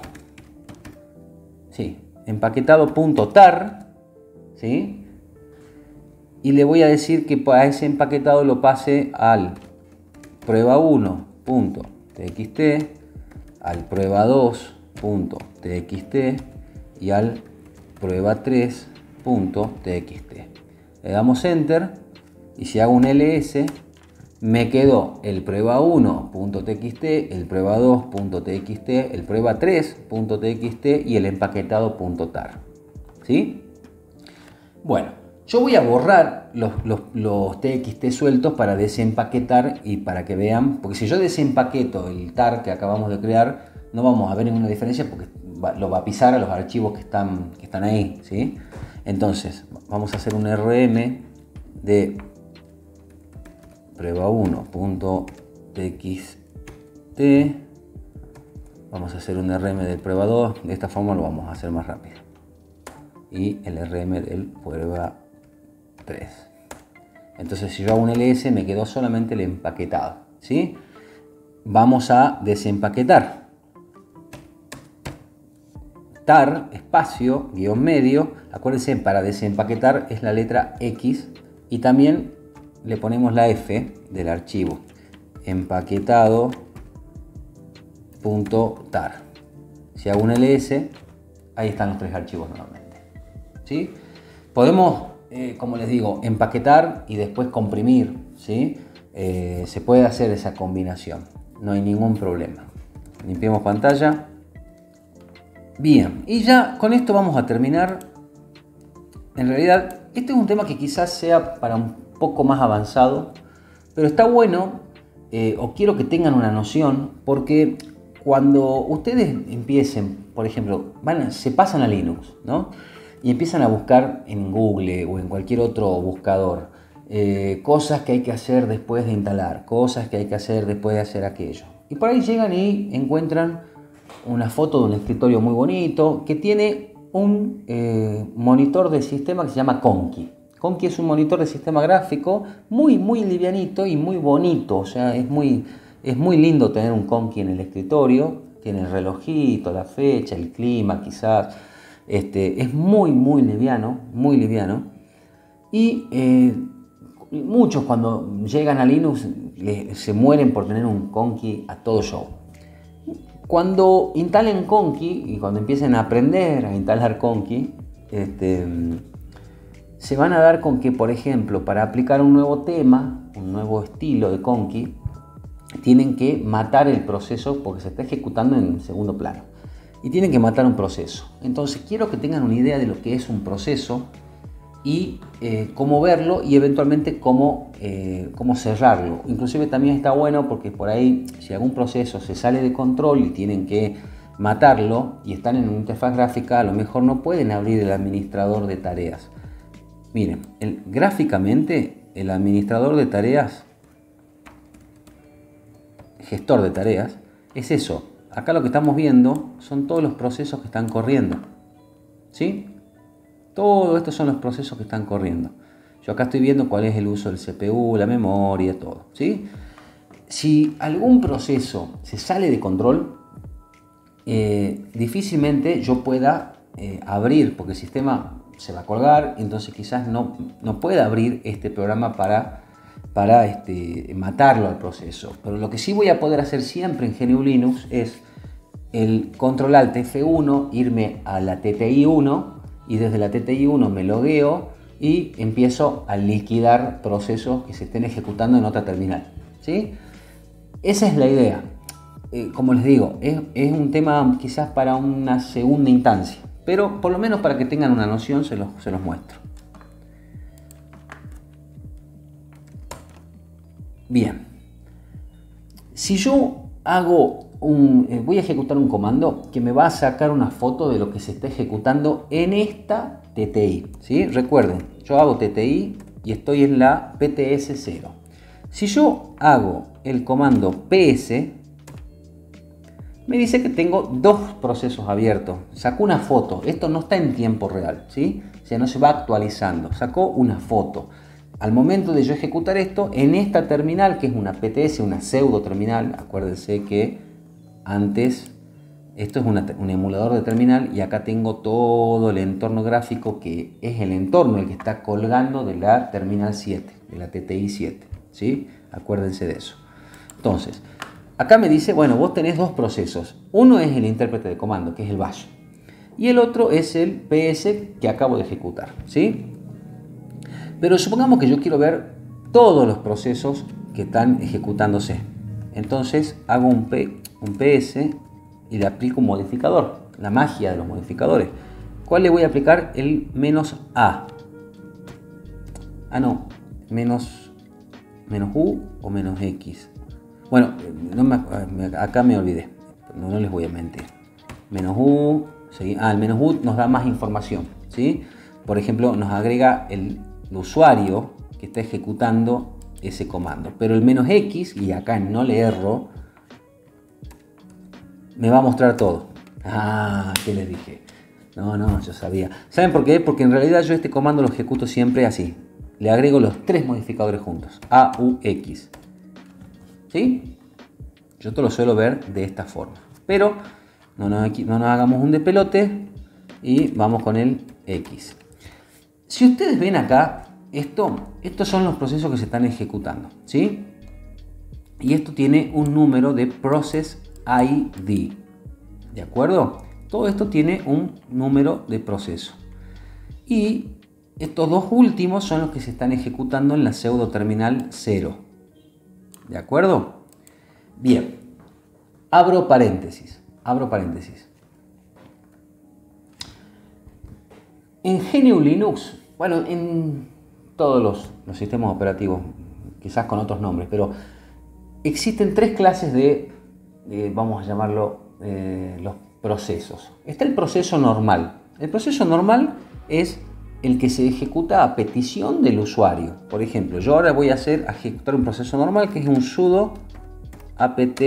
Sí, empaquetado.tar, ¿sí? Y le voy a decir que para ese empaquetado lo pase al prueba1.txt, al prueba2.txt y al prueba3.txt. Le damos enter y si hago un ls me quedó el prueba1.txt, el prueba2.txt, el prueba3.txt y el empaquetado.tar, ¿sí? Bueno, yo voy a borrar los txt sueltos para desempaquetar y para que vean, porque si yo desempaqueto el tar que acabamos de crear, no vamos a ver ninguna diferencia porque lo va a pisar a los archivos que están ahí, ¿sí? Entonces, vamos a hacer un rm de prueba1.txt. Vamos a hacer un rm del prueba 2. De esta forma lo vamos a hacer más rápido. Y el rm del prueba 3. Entonces, si yo hago un ls, me quedó solamente el empaquetado, ¿sí? Vamos a desempaquetar. Tar, espacio, guión medio. Acuérdense, para desempaquetar es la letra X. Y también le ponemos la F del archivo. Empaquetado.tar. Si hago un ls, ahí están los tres archivos nuevamente, ¿sí? Podemos, como les digo, empaquetar y después comprimir, ¿sí? Se puede hacer esa combinación, no hay ningún problema. Limpiemos pantalla. Bien, y ya con esto vamos a terminar. En realidad, este es un tema que quizás sea para un poco más avanzado, pero está bueno, o quiero que tengan una noción, porque cuando ustedes empiecen, por ejemplo, se pasan a Linux, ¿no? Y empiezan a buscar en Google o en cualquier otro buscador cosas que hay que hacer después de instalar, cosas que hay que hacer después de hacer aquello. Y por ahí llegan y encuentran una foto de un escritorio muy bonito que tiene un monitor de sistema que se llama Conky. Conky es un monitor de sistema gráfico muy livianito y muy bonito. O sea, es muy lindo tener un Conky en el escritorio. Tiene el relojito, la fecha, el clima quizás. Es muy liviano, muy liviano. Y muchos cuando llegan a Linux se mueren por tener un Conky a todo show. Cuando instalen Conky y cuando empiecen a aprender a instalar Conky, se van a dar con que, por ejemplo, para aplicar un nuevo tema, un nuevo estilo de Conky, tienen que matar el proceso porque se está ejecutando en segundo plano. Y tienen que matar un proceso. Entonces quiero que tengan una idea de lo que es un proceso y cómo verlo y eventualmente cómo cerrarlo. Inclusive también está bueno porque por ahí si algún proceso se sale de control y tienen que matarlo y están en una interfaz gráfica, a lo mejor no pueden abrir el administrador de tareas. Miren, gráficamente el administrador de tareas, gestor de tareas, es eso. Acá lo que estamos viendo son todos los procesos que están corriendo, ¿sí? Todo esto son los procesos que están corriendo. Yo acá estoy viendo cuál es el uso del CPU, la memoria, todo, ¿sí? Si algún proceso se sale de control, difícilmente yo pueda abrir, porque el sistema se va a colgar, entonces quizás no pueda abrir este programa para matarlo al proceso. Pero lo que sí voy a poder hacer siempre en GNU Linux es el control alt F1, irme a la TTI1 y desde la TTI1 me logueo y empiezo a liquidar procesos que se estén ejecutando en otra terminal, ¿sí? Esa es la idea. Como les digo, es un tema quizás para una segunda instancia, pero por lo menos para que tengan una noción se los muestro. Bien, si yo voy a ejecutar un comando que me va a sacar una foto de lo que se está ejecutando en esta TTI, ¿sí? Recuerden, yo hago TTI y estoy en la PTS 0. Si yo hago el comando PS, me dice que tengo dos procesos abiertos. Sacó una foto, esto no está en tiempo real, ¿sí? O sea, no se va actualizando, sacó una foto. Al momento de yo ejecutar esto, en esta terminal, que es una PTS, una pseudo terminal, acuérdense que antes esto es un emulador de terminal y acá tengo todo el entorno gráfico que es el entorno el que está colgando de la terminal 7, de la TTI 7, ¿sí? Acuérdense de eso. Entonces, acá me dice, bueno, vos tenés dos procesos. Uno es el intérprete de comando, que es el bash, y el otro es el PS que acabo de ejecutar, ¿sí? Pero supongamos que yo quiero ver todos los procesos que están ejecutándose. Entonces hago un PS y le aplico un modificador, la magia de los modificadores. ¿Cuál le voy a aplicar? El "-a". No, menos "u" o "-x". Bueno, acá me olvidé, no les voy a mentir. menos U, el menos U nos da más información, ¿sí? Por ejemplo, nos agrega el usuario que está ejecutando ese comando, pero el menos X, y acá no le erro, me va a mostrar todo. ¿Qué les dije? No, yo sabía. ¿Saben por qué? Porque en realidad yo este comando lo ejecuto siempre así. Le agrego los tres modificadores juntos. A, U, X. ¿Sí? Yo esto lo suelo ver de esta forma. Pero no nos hagamos un despelote y vamos con el X. Si ustedes ven acá, estos son los procesos que se están ejecutando, ¿sí? Y esto tiene un número de Process ID. ¿De acuerdo? Todo esto tiene un número de proceso. Y estos dos últimos son los que se están ejecutando en la pseudo terminal 0. ¿De acuerdo? Bien. Abro paréntesis. En GNU Linux, bueno, en todos los sistemas operativos, quizás con otros nombres, pero existen tres clases de vamos a llamarlo, los procesos. Está el proceso normal. El proceso normal es el que se ejecuta a petición del usuario. Por ejemplo, yo ahora voy a ejecutar un proceso normal que es un sudo apt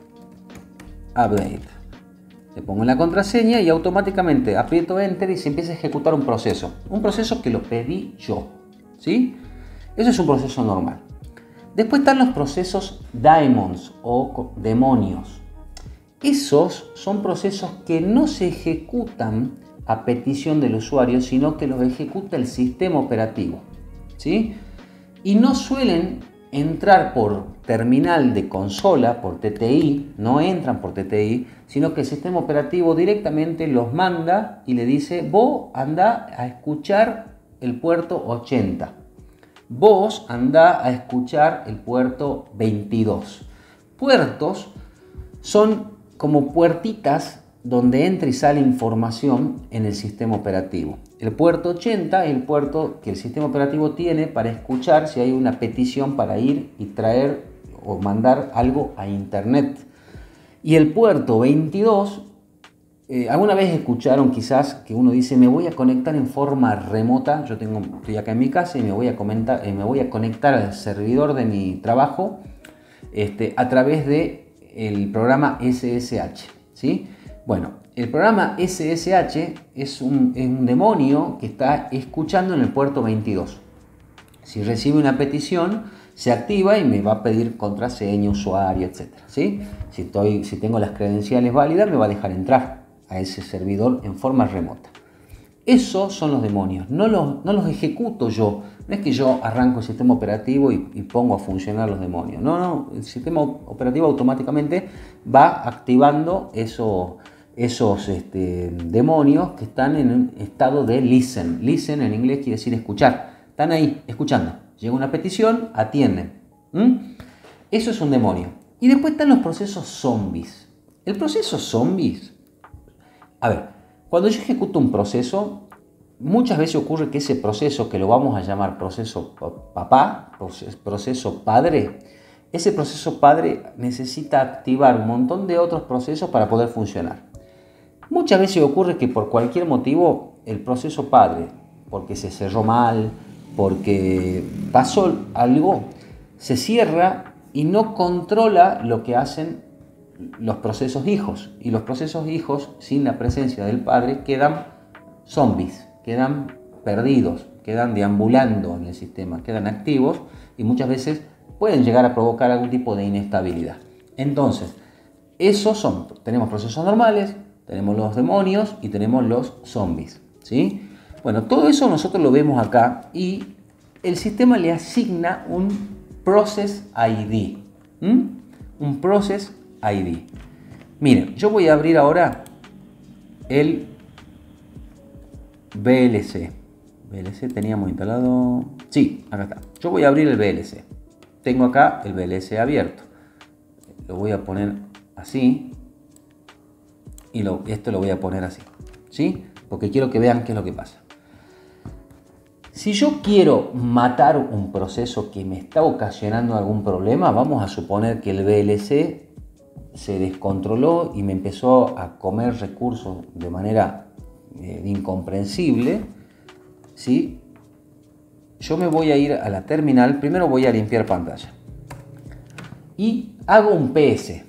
update. Le pongo la contraseña y automáticamente aprieto enter y se empieza a ejecutar un proceso. Un proceso que lo pedí yo, ¿sí? Eso es un proceso normal. Después están los procesos daemons o demonios. Esos son procesos que no se ejecutan a petición del usuario, sino que los ejecuta el sistema operativo, ¿sí? Y no suelen entrar por terminal de consola, por TTI, no entran por TTI, sino que el sistema operativo directamente los manda y le dice: vos anda a escuchar el puerto 80. Vos anda a escuchar el puerto 22. Puertos son como puertitas donde entra y sale información en el sistema operativo. El puerto 80 es el puerto que el sistema operativo tiene para escuchar si hay una petición para ir y traer o mandar algo a internet. Y el puerto 22, alguna vez escucharon quizás que uno dice: me voy a conectar en forma remota. Estoy acá en mi casa y me voy a conectar al servidor de mi trabajo a través del programa SSH, ¿sí? Bueno, el programa SSH es un demonio que está escuchando en el puerto 22. Si recibe una petición, se activa y me va a pedir contraseña, usuario, etc. ¿Sí? Si tengo las credenciales válidas, me va a dejar entrar a ese servidor en forma remota. Esos son los demonios, no los ejecuto yo. No es que yo arranco el sistema operativo y pongo a funcionar los demonios. No, el sistema operativo automáticamente va activando esos demonios que están en un estado de listen. Listen en inglés quiere decir escuchar. Están ahí escuchando. Llega una petición, atienden. Eso es un demonio. Y después están los procesos zombies. El proceso zombies, a ver, cuando yo ejecuto un proceso, muchas veces ocurre que ese proceso, que lo vamos a llamar proceso papá, proceso padre, ese proceso padre necesita activar un montón de otros procesos para poder funcionar. Muchas veces ocurre que por cualquier motivo el proceso padre, porque se cerró mal, porque pasó algo, se cierra y no controla lo que hacen los procesos hijos. Y los procesos hijos, sin la presencia del padre, quedan zombies, quedan perdidos, quedan deambulando en el sistema, quedan activos y muchas veces pueden llegar a provocar algún tipo de inestabilidad. Entonces, tenemos procesos normales, tenemos los demonios y tenemos los zombies, ¿sí? Bueno, todo eso nosotros lo vemos acá y el sistema le asigna un Process ID. Un Process ID. Miren, yo voy a abrir ahora el VLC. VLC teníamos instalado. Sí, acá está. Yo voy a abrir el VLC. Tengo acá el VLC abierto. Lo voy a poner así. Y esto lo voy a poner así. ¿Sí? Porque quiero que vean qué es lo que pasa. Si yo quiero matar un proceso que me está ocasionando algún problema, vamos a suponer que el VLC se descontroló y me empezó a comer recursos de manera incomprensible, ¿sí? Yo me voy a ir a la terminal, primero voy a limpiar pantalla y hago un PS.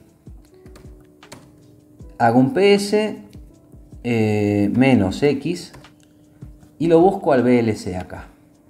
Hago un PS menos X y lo busco al VLC acá.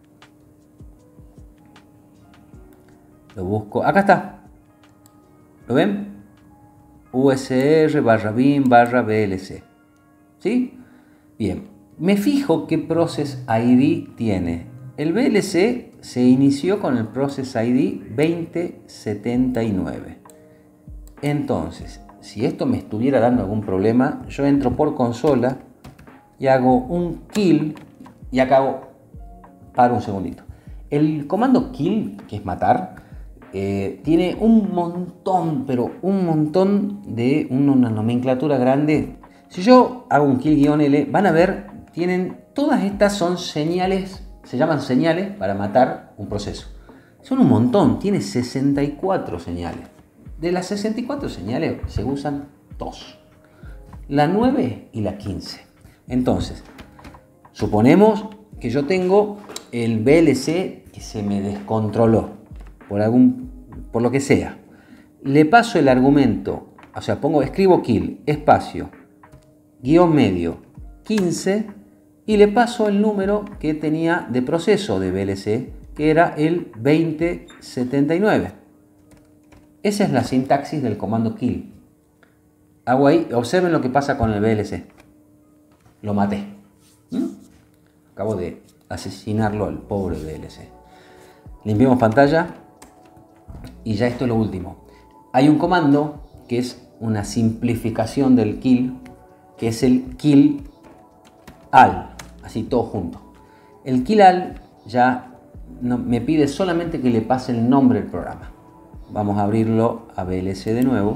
Lo busco, acá está. ¿Lo ven? USR barra bin barra VLC. ¿Sí? Bien. Me fijo qué Process ID tiene. El VLC se inició con el Process ID 2079. Entonces, si esto me estuviera dando algún problema, yo entro por consola y hago un kill y acabo. Paro un segundito. El comando kill, que es matar, tiene un montón, pero un montón de una nomenclatura grande. Si yo hago un kill-L, van a ver, todas estas son señales, se llaman señales para matar un proceso. Son un montón, tiene 64 señales. De las 64 señales se usan 2, la 9 y la 15. Entonces, suponemos que yo tengo el VLC que se me descontroló por lo que sea. Le paso el argumento, o sea, escribo kill, espacio, guión medio, 15 y le paso el número que tenía de proceso de VLC, que era el 2079. Esa es la sintaxis del comando kill. Hago ahí, observen lo que pasa con el VLC. Lo maté. Acabo de asesinarlo al pobre VLC. Limpiamos pantalla y ya esto es lo último. Hay un comando que es una simplificación del kill, que es el kill all, así todo junto. El kill all ya me pide solamente que le pase el nombre del programa. Vamos a abrirlo a VLC de nuevo.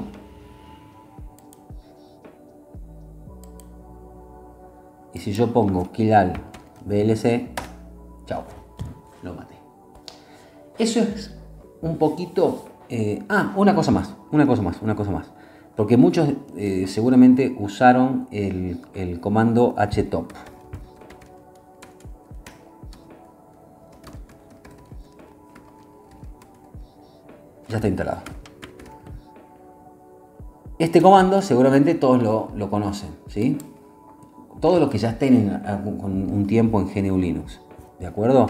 Y si yo pongo kill all VLC, chao, lo maté. Eso es un poquito... una cosa más. Porque muchos seguramente usaron el comando htop. Ya está instalado. Este comando seguramente todos lo conocen, ¿sí? Todos los que ya estén con un tiempo en GNU Linux, ¿de acuerdo?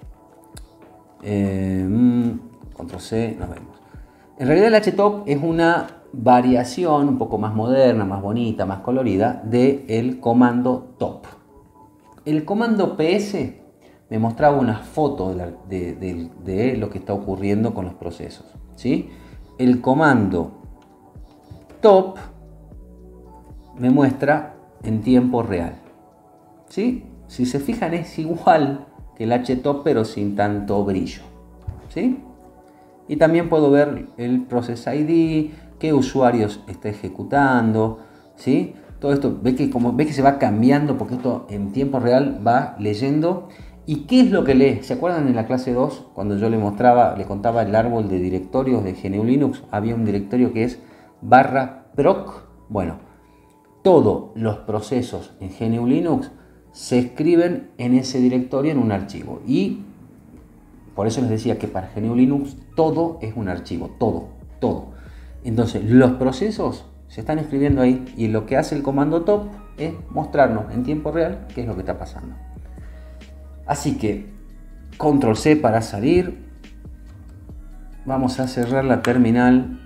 Control C, nos vemos. En realidad el htop es una variación un poco más moderna, más bonita, más colorida del comando top. El comando ps me mostraba una foto de lo que está ocurriendo con los procesos, ¿sí? El comando top me muestra en tiempo real, ¿sí? Si se fijan es igual que el htop pero sin tanto brillo, ¿sí? Y también puedo ver el Process ID, qué usuarios está ejecutando, ¿sí? Todo esto, ve que se va cambiando porque esto en tiempo real va leyendo. ¿Y qué es lo que lee? ¿Se acuerdan en la clase 2 cuando yo le contaba el árbol de directorios de GNU Linux? Había un directorio que es /proc. Bueno, todos los procesos en GNU Linux se escriben en ese directorio en un archivo. Y por eso les decía que para GNU Linux todo es un archivo, todo. Entonces los procesos se están escribiendo ahí y lo que hace el comando top es mostrarnos en tiempo real qué es lo que está pasando. Así que control C para salir. Vamos a cerrar la terminal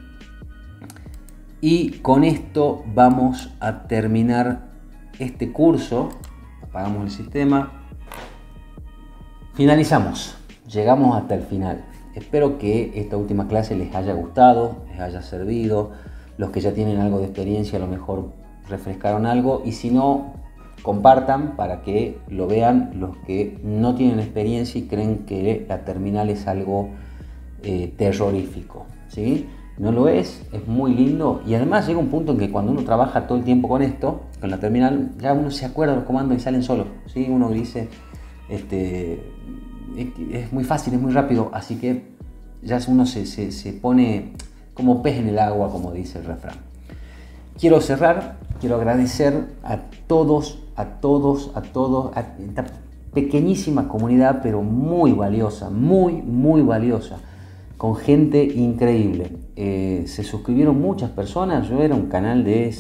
y con esto vamos a terminar este curso. Apagamos el sistema. Finalizamos. Llegamos hasta el final. Espero que esta última clase les haya gustado, les haya servido. Los que ya tienen algo de experiencia a lo mejor refrescaron algo y si no, compartan para que lo vean los que no tienen experiencia y creen que la terminal es algo terrorífico, ¿sí? No lo es muy lindo y además llega un punto en que cuando uno trabaja todo el tiempo con esto, con la terminal, ya uno se acuerda de los comandos y salen solos, ¿sí? Uno dice, es muy fácil, es muy rápido, así que ya uno se pone como pez en el agua, como dice el refrán. quiero cerrar, quiero agradecer a todos, a esta pequeñísima comunidad, pero muy valiosa, muy valiosa, con gente increíble. Se suscribieron muchas personas, yo era un canal de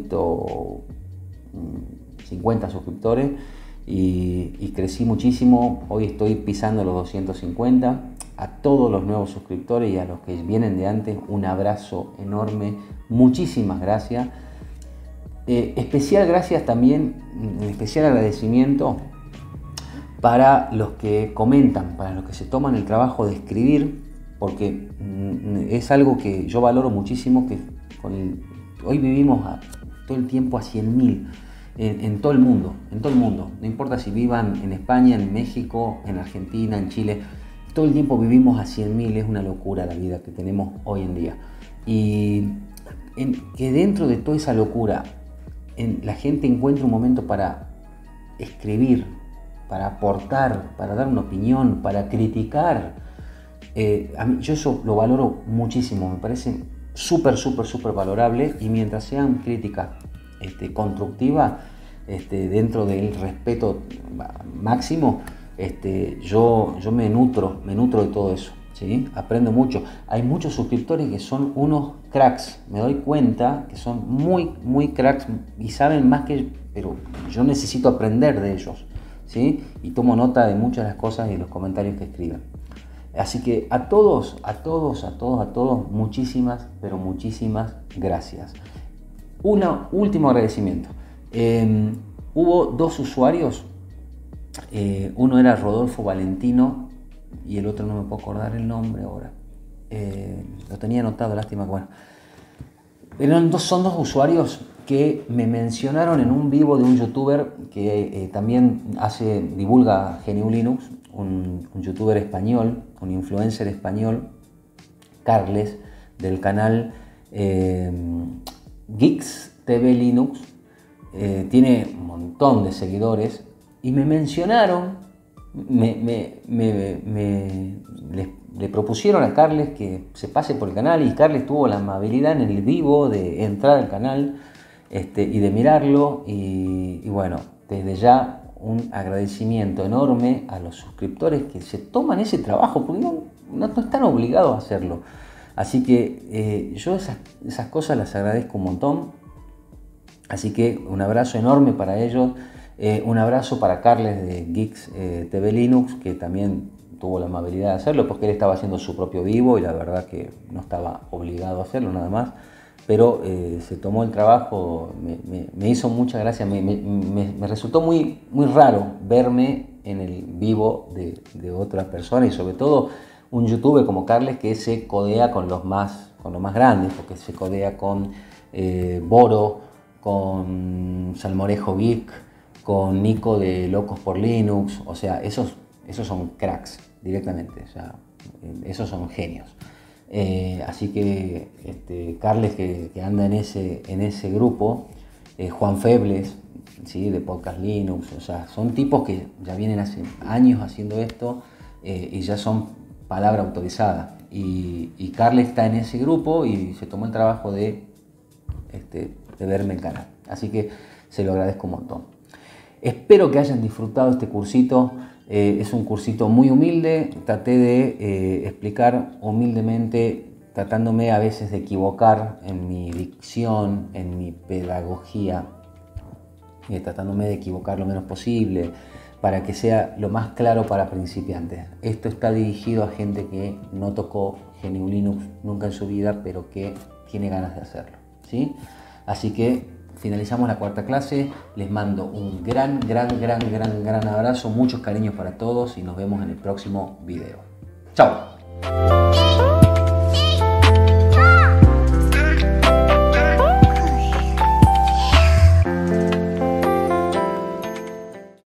150 suscriptores y crecí muchísimo, hoy estoy pisando los 250. A todos los nuevos suscriptores y a los que vienen de antes, un abrazo enorme, muchísimas gracias. Especial gracias también, especial agradecimiento para los que comentan, para los que se toman el trabajo de escribir, porque es algo que yo valoro muchísimo, que hoy vivimos todo el tiempo a 100.000 en todo el mundo, no importa si vivan en España, en México, en Argentina, en Chile, todo el tiempo vivimos a 100.000, es una locura la vida que tenemos hoy en día. Y que dentro de toda esa locura, la gente encuentra un momento para escribir, para aportar, para dar una opinión, para criticar. Yo eso lo valoro muchísimo, me parece súper valorable, y mientras sean críticas constructivas, dentro del respeto máximo, yo me nutro de todo eso, ¿sí? Aprendo mucho. Hay muchos suscriptores que son unos cracks, me doy cuenta que son muy cracks y saben más que yo, pero yo necesito aprender de ellos, ¿sí? Y tomo nota de muchas de las cosas y de los comentarios que escriben. Así que a todos, muchísimas gracias. Un último agradecimiento. Hubo dos usuarios. Uno era Rodolfo Valentino y el otro no me puedo acordar el nombre ahora. Lo tenía anotado, lástima que bueno. Son dos usuarios que me mencionaron en un vivo de un youtuber que también divulga GNU Linux, un youtuber español, un influencer español, Carles, del canal Geeks TV Linux. Tiene un montón de seguidores. Y me mencionaron, le propusieron a Carles que se pase por el canal, y Carles tuvo la amabilidad en el vivo de entrar al canal y de mirarlo. Y bueno, desde ya un agradecimiento enorme a los suscriptores que se toman ese trabajo, porque no están obligados a hacerlo. Así que yo esas cosas las agradezco un montón. Así que un abrazo enorme para ellos. Un abrazo para Carles de Geeks TV Linux, que también tuvo la amabilidad de hacerlo, porque él estaba haciendo su propio vivo y la verdad que no estaba obligado a hacerlo nada más, pero se tomó el trabajo, me hizo mucha gracia, me resultó muy raro verme en el vivo de otra persona, y sobre todo un youtuber como Carles, que se codea con los más grandes, porque se codea con Boro, con Salmorejo Geek, con Nico de Locos por Linux. O sea, esos son cracks directamente, o sea, esos son genios. Así que Carles, que anda en ese grupo, Juan Febles, ¿sí? De Podcast Linux, o sea, son tipos que ya vienen hace años haciendo esto y ya son palabra autorizada. Y Carles está en ese grupo y se tomó el trabajo de verme el canal. Así que se lo agradezco un montón. Espero que hayan disfrutado este cursito. Es un cursito muy humilde. Traté de explicar humildemente, tratándome a veces de equivocar en mi dicción, en mi pedagogía, tratándome de equivocar lo menos posible, para que sea lo más claro para principiantes. Esto está dirigido a gente que no tocó GNU Linux nunca en su vida, pero que tiene ganas de hacerlo, ¿sí? Así que finalizamos la cuarta clase. Les mando un gran abrazo, muchos cariños para todos y nos vemos en el próximo video. ¡Chao!